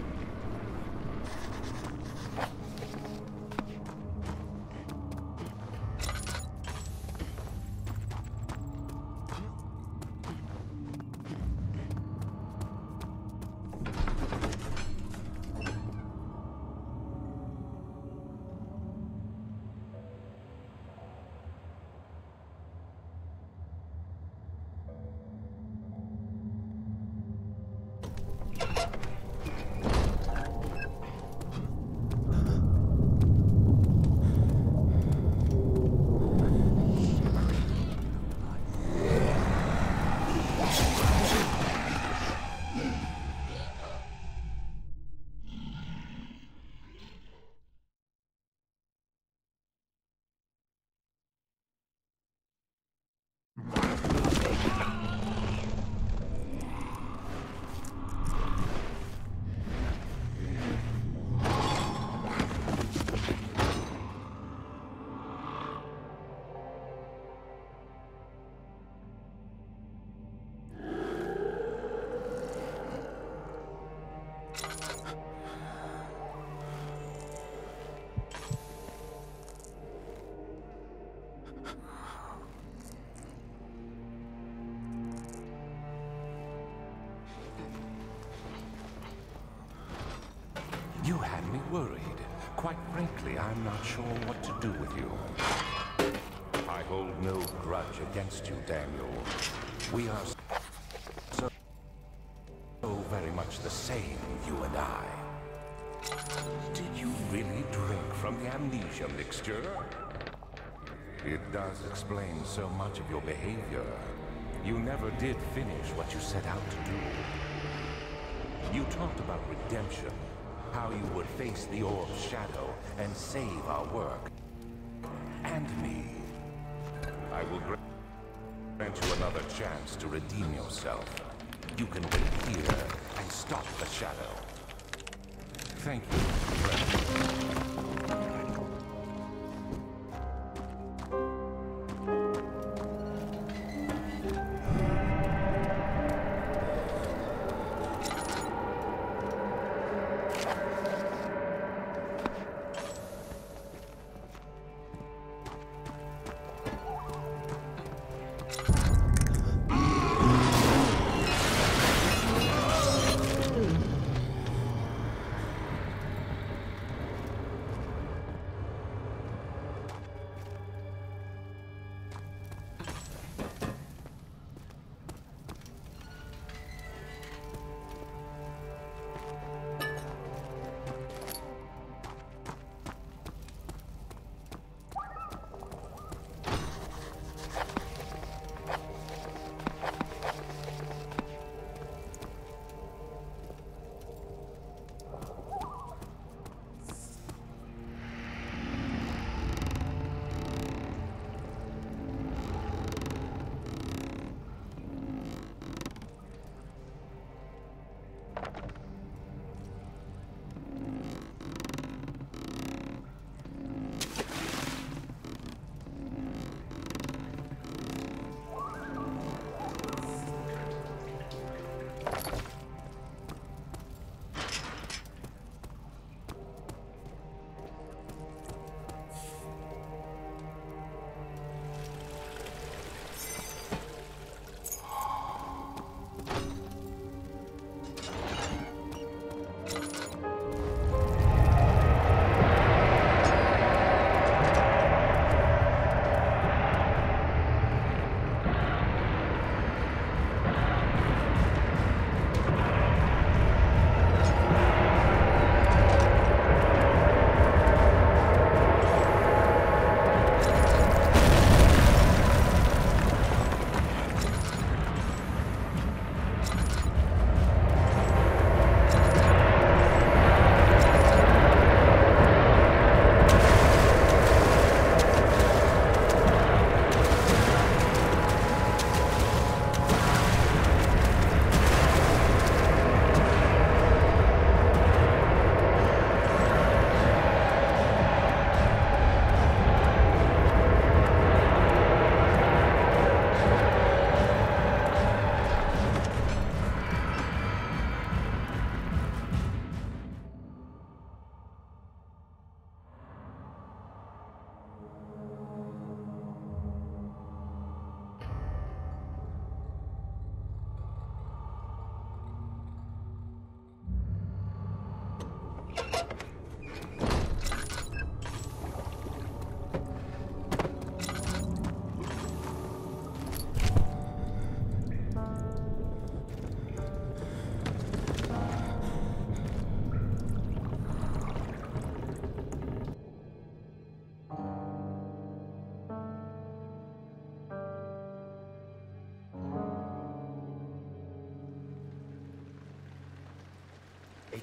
You had me worried. Quite frankly, I'm not sure what to do with you. I hold no grudge against you, Daniel. We are so, so very much the same, you and I. Did you really drink from the amnesia mixture? It does explain so much of your behavior. You never did finish what you set out to do. You talked about redemption. How you would face the orb's shadow and save our work. And me. I will grant you another chance to redeem yourself. You can wait here and stop the shadow. Thank you, friend.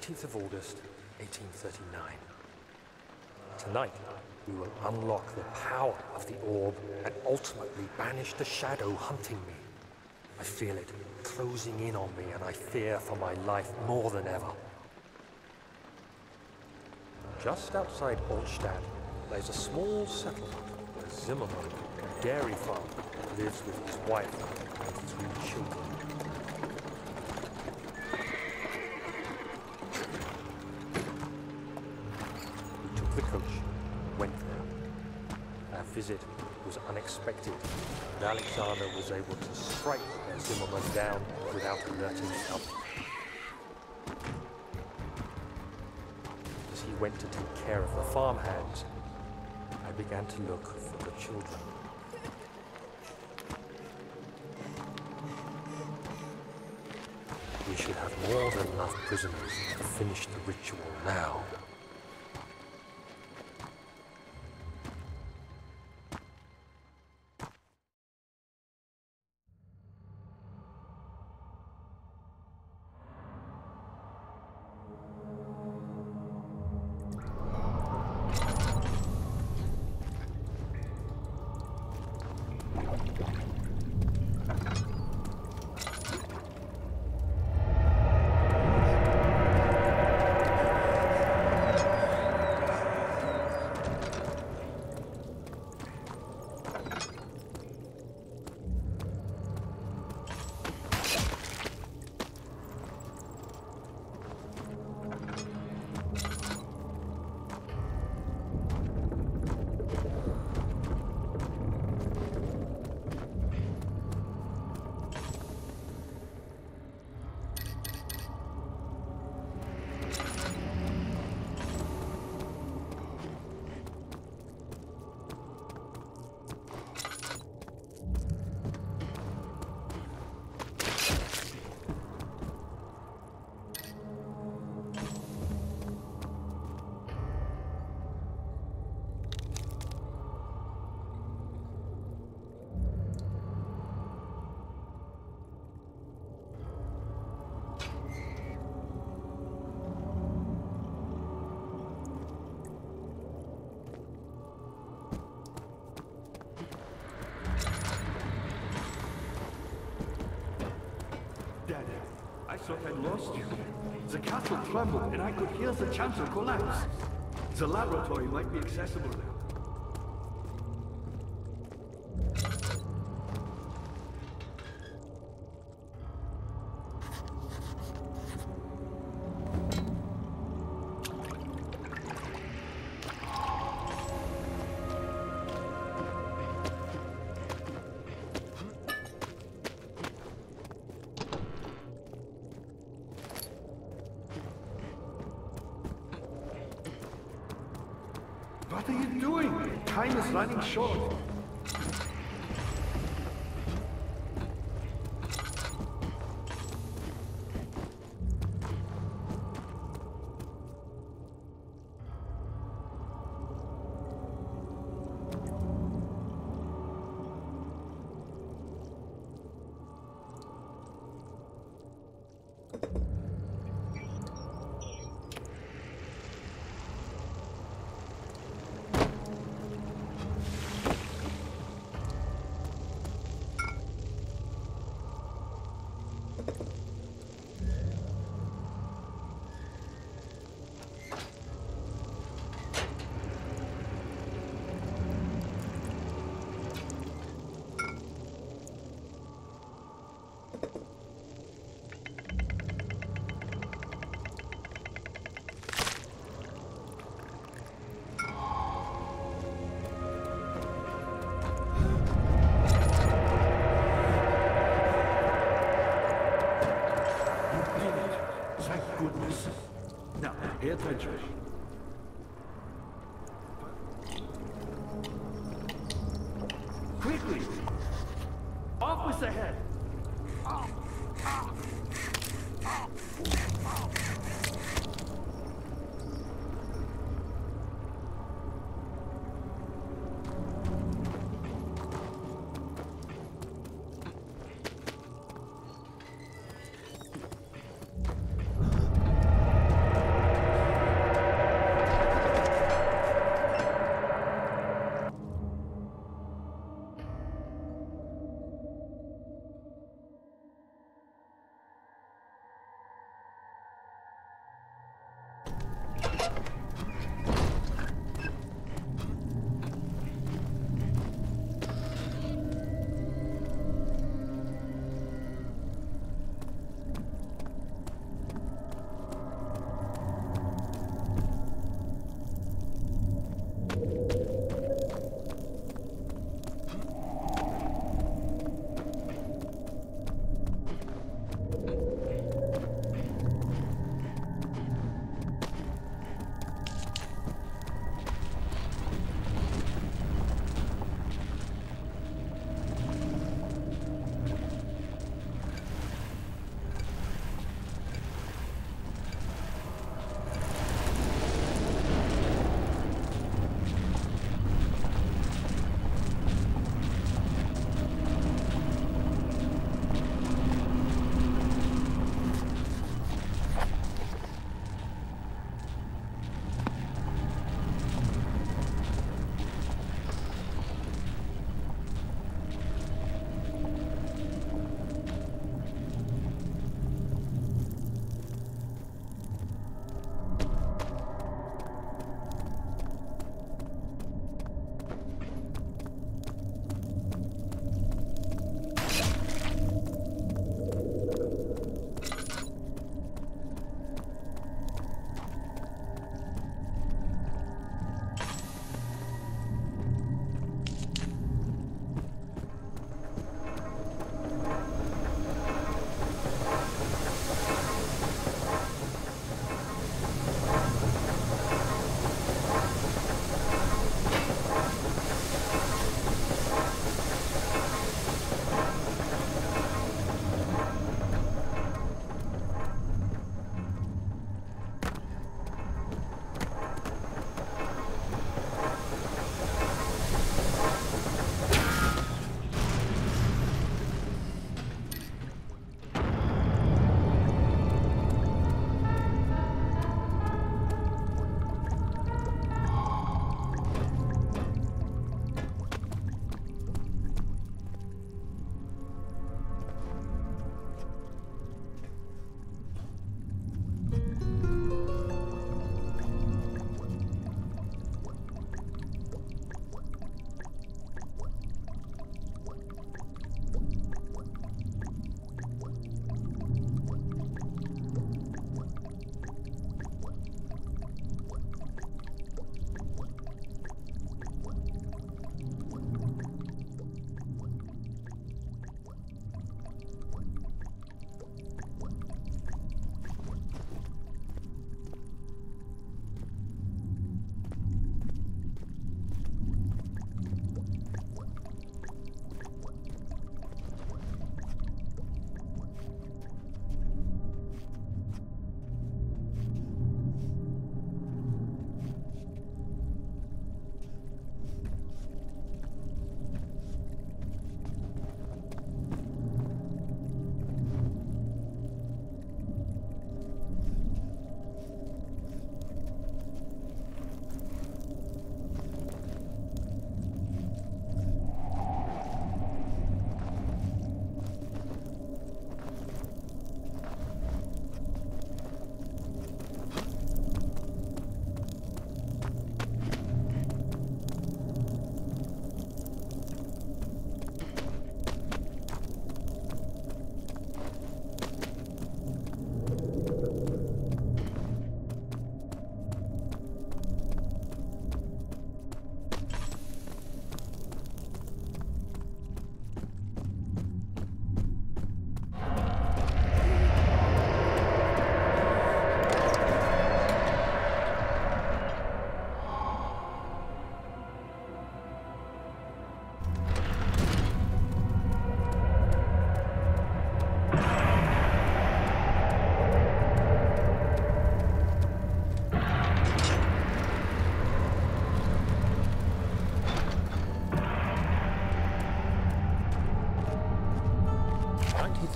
eighteenth of August, eighteen thirty-nine. Tonight, we will unlock the power of the orb and ultimately banish the shadow hunting me. I feel it closing in on me, and I fear for my life more than ever. Just outside Altstadt lies a small settlement where Zimmerman, a dairy farmer, lives with his wife and three children. We took the coach, went there. Our visit was unexpected, and Alexander was able to strike Zimmerman down without alerting the others. As he went to take care of the farmhands, I began to look for the children. We should have more than enough prisoners to finish the ritual now. I thought I'd lost you. The castle trembled, and I could hear the chancel collapse. The laboratory might be accessible now. What are you doing? Time is running short. Now, pay attention. Quickly! Off with the head!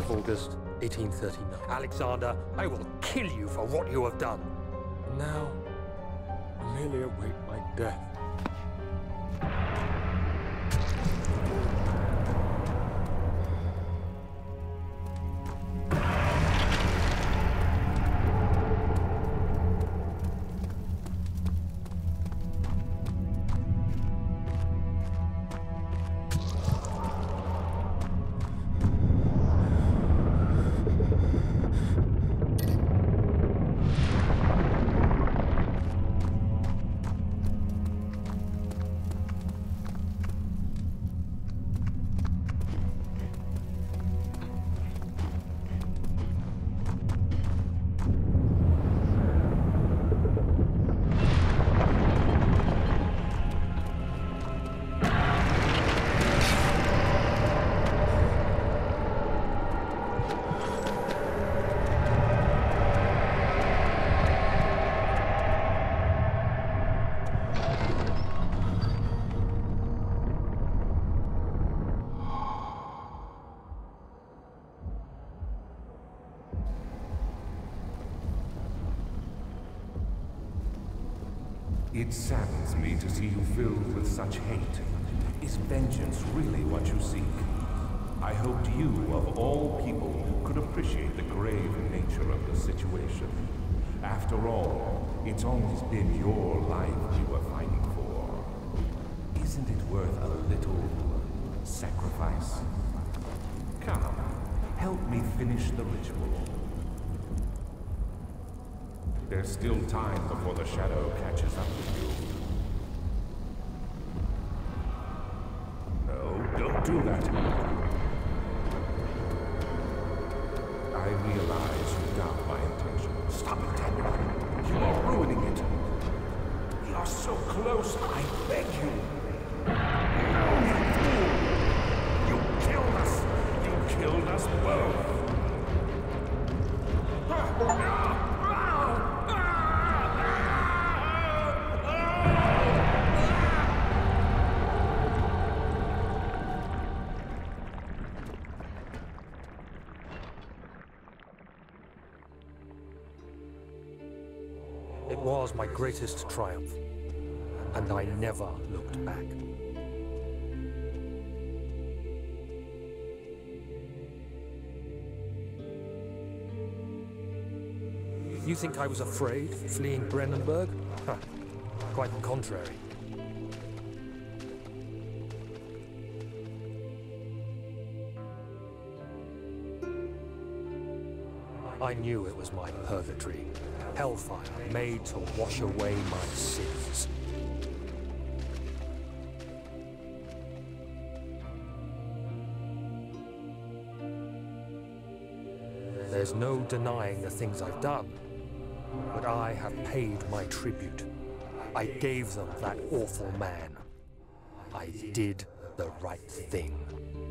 of August, eighteen thirty-nine. Alexander, I will kill you for what you have done. And now, I merely await my death. It saddens me to see you filled with such hate. Is vengeance really what you seek? I hoped you, of all people, could appreciate the grave nature of the situation. After all, it's always been your life you were fighting for. Isn't it worth a little sacrifice? Come, help me finish the ritual. There's still time before the shadow catches up with you. No, don't do that. I realize you doubt my intention. Stop it, Daniel. You are ruining it. We are so close, I beg you. No, you fool! You killed us! You killed us both! It was my greatest triumph, and I never looked back. You think I was afraid, fleeing Brennenburg? Huh. Quite the contrary. I knew it was my purgatory, hellfire made to wash away my sins. There's no denying the things I've done, but I have paid my tribute. I gave them that awful man. I did the right thing.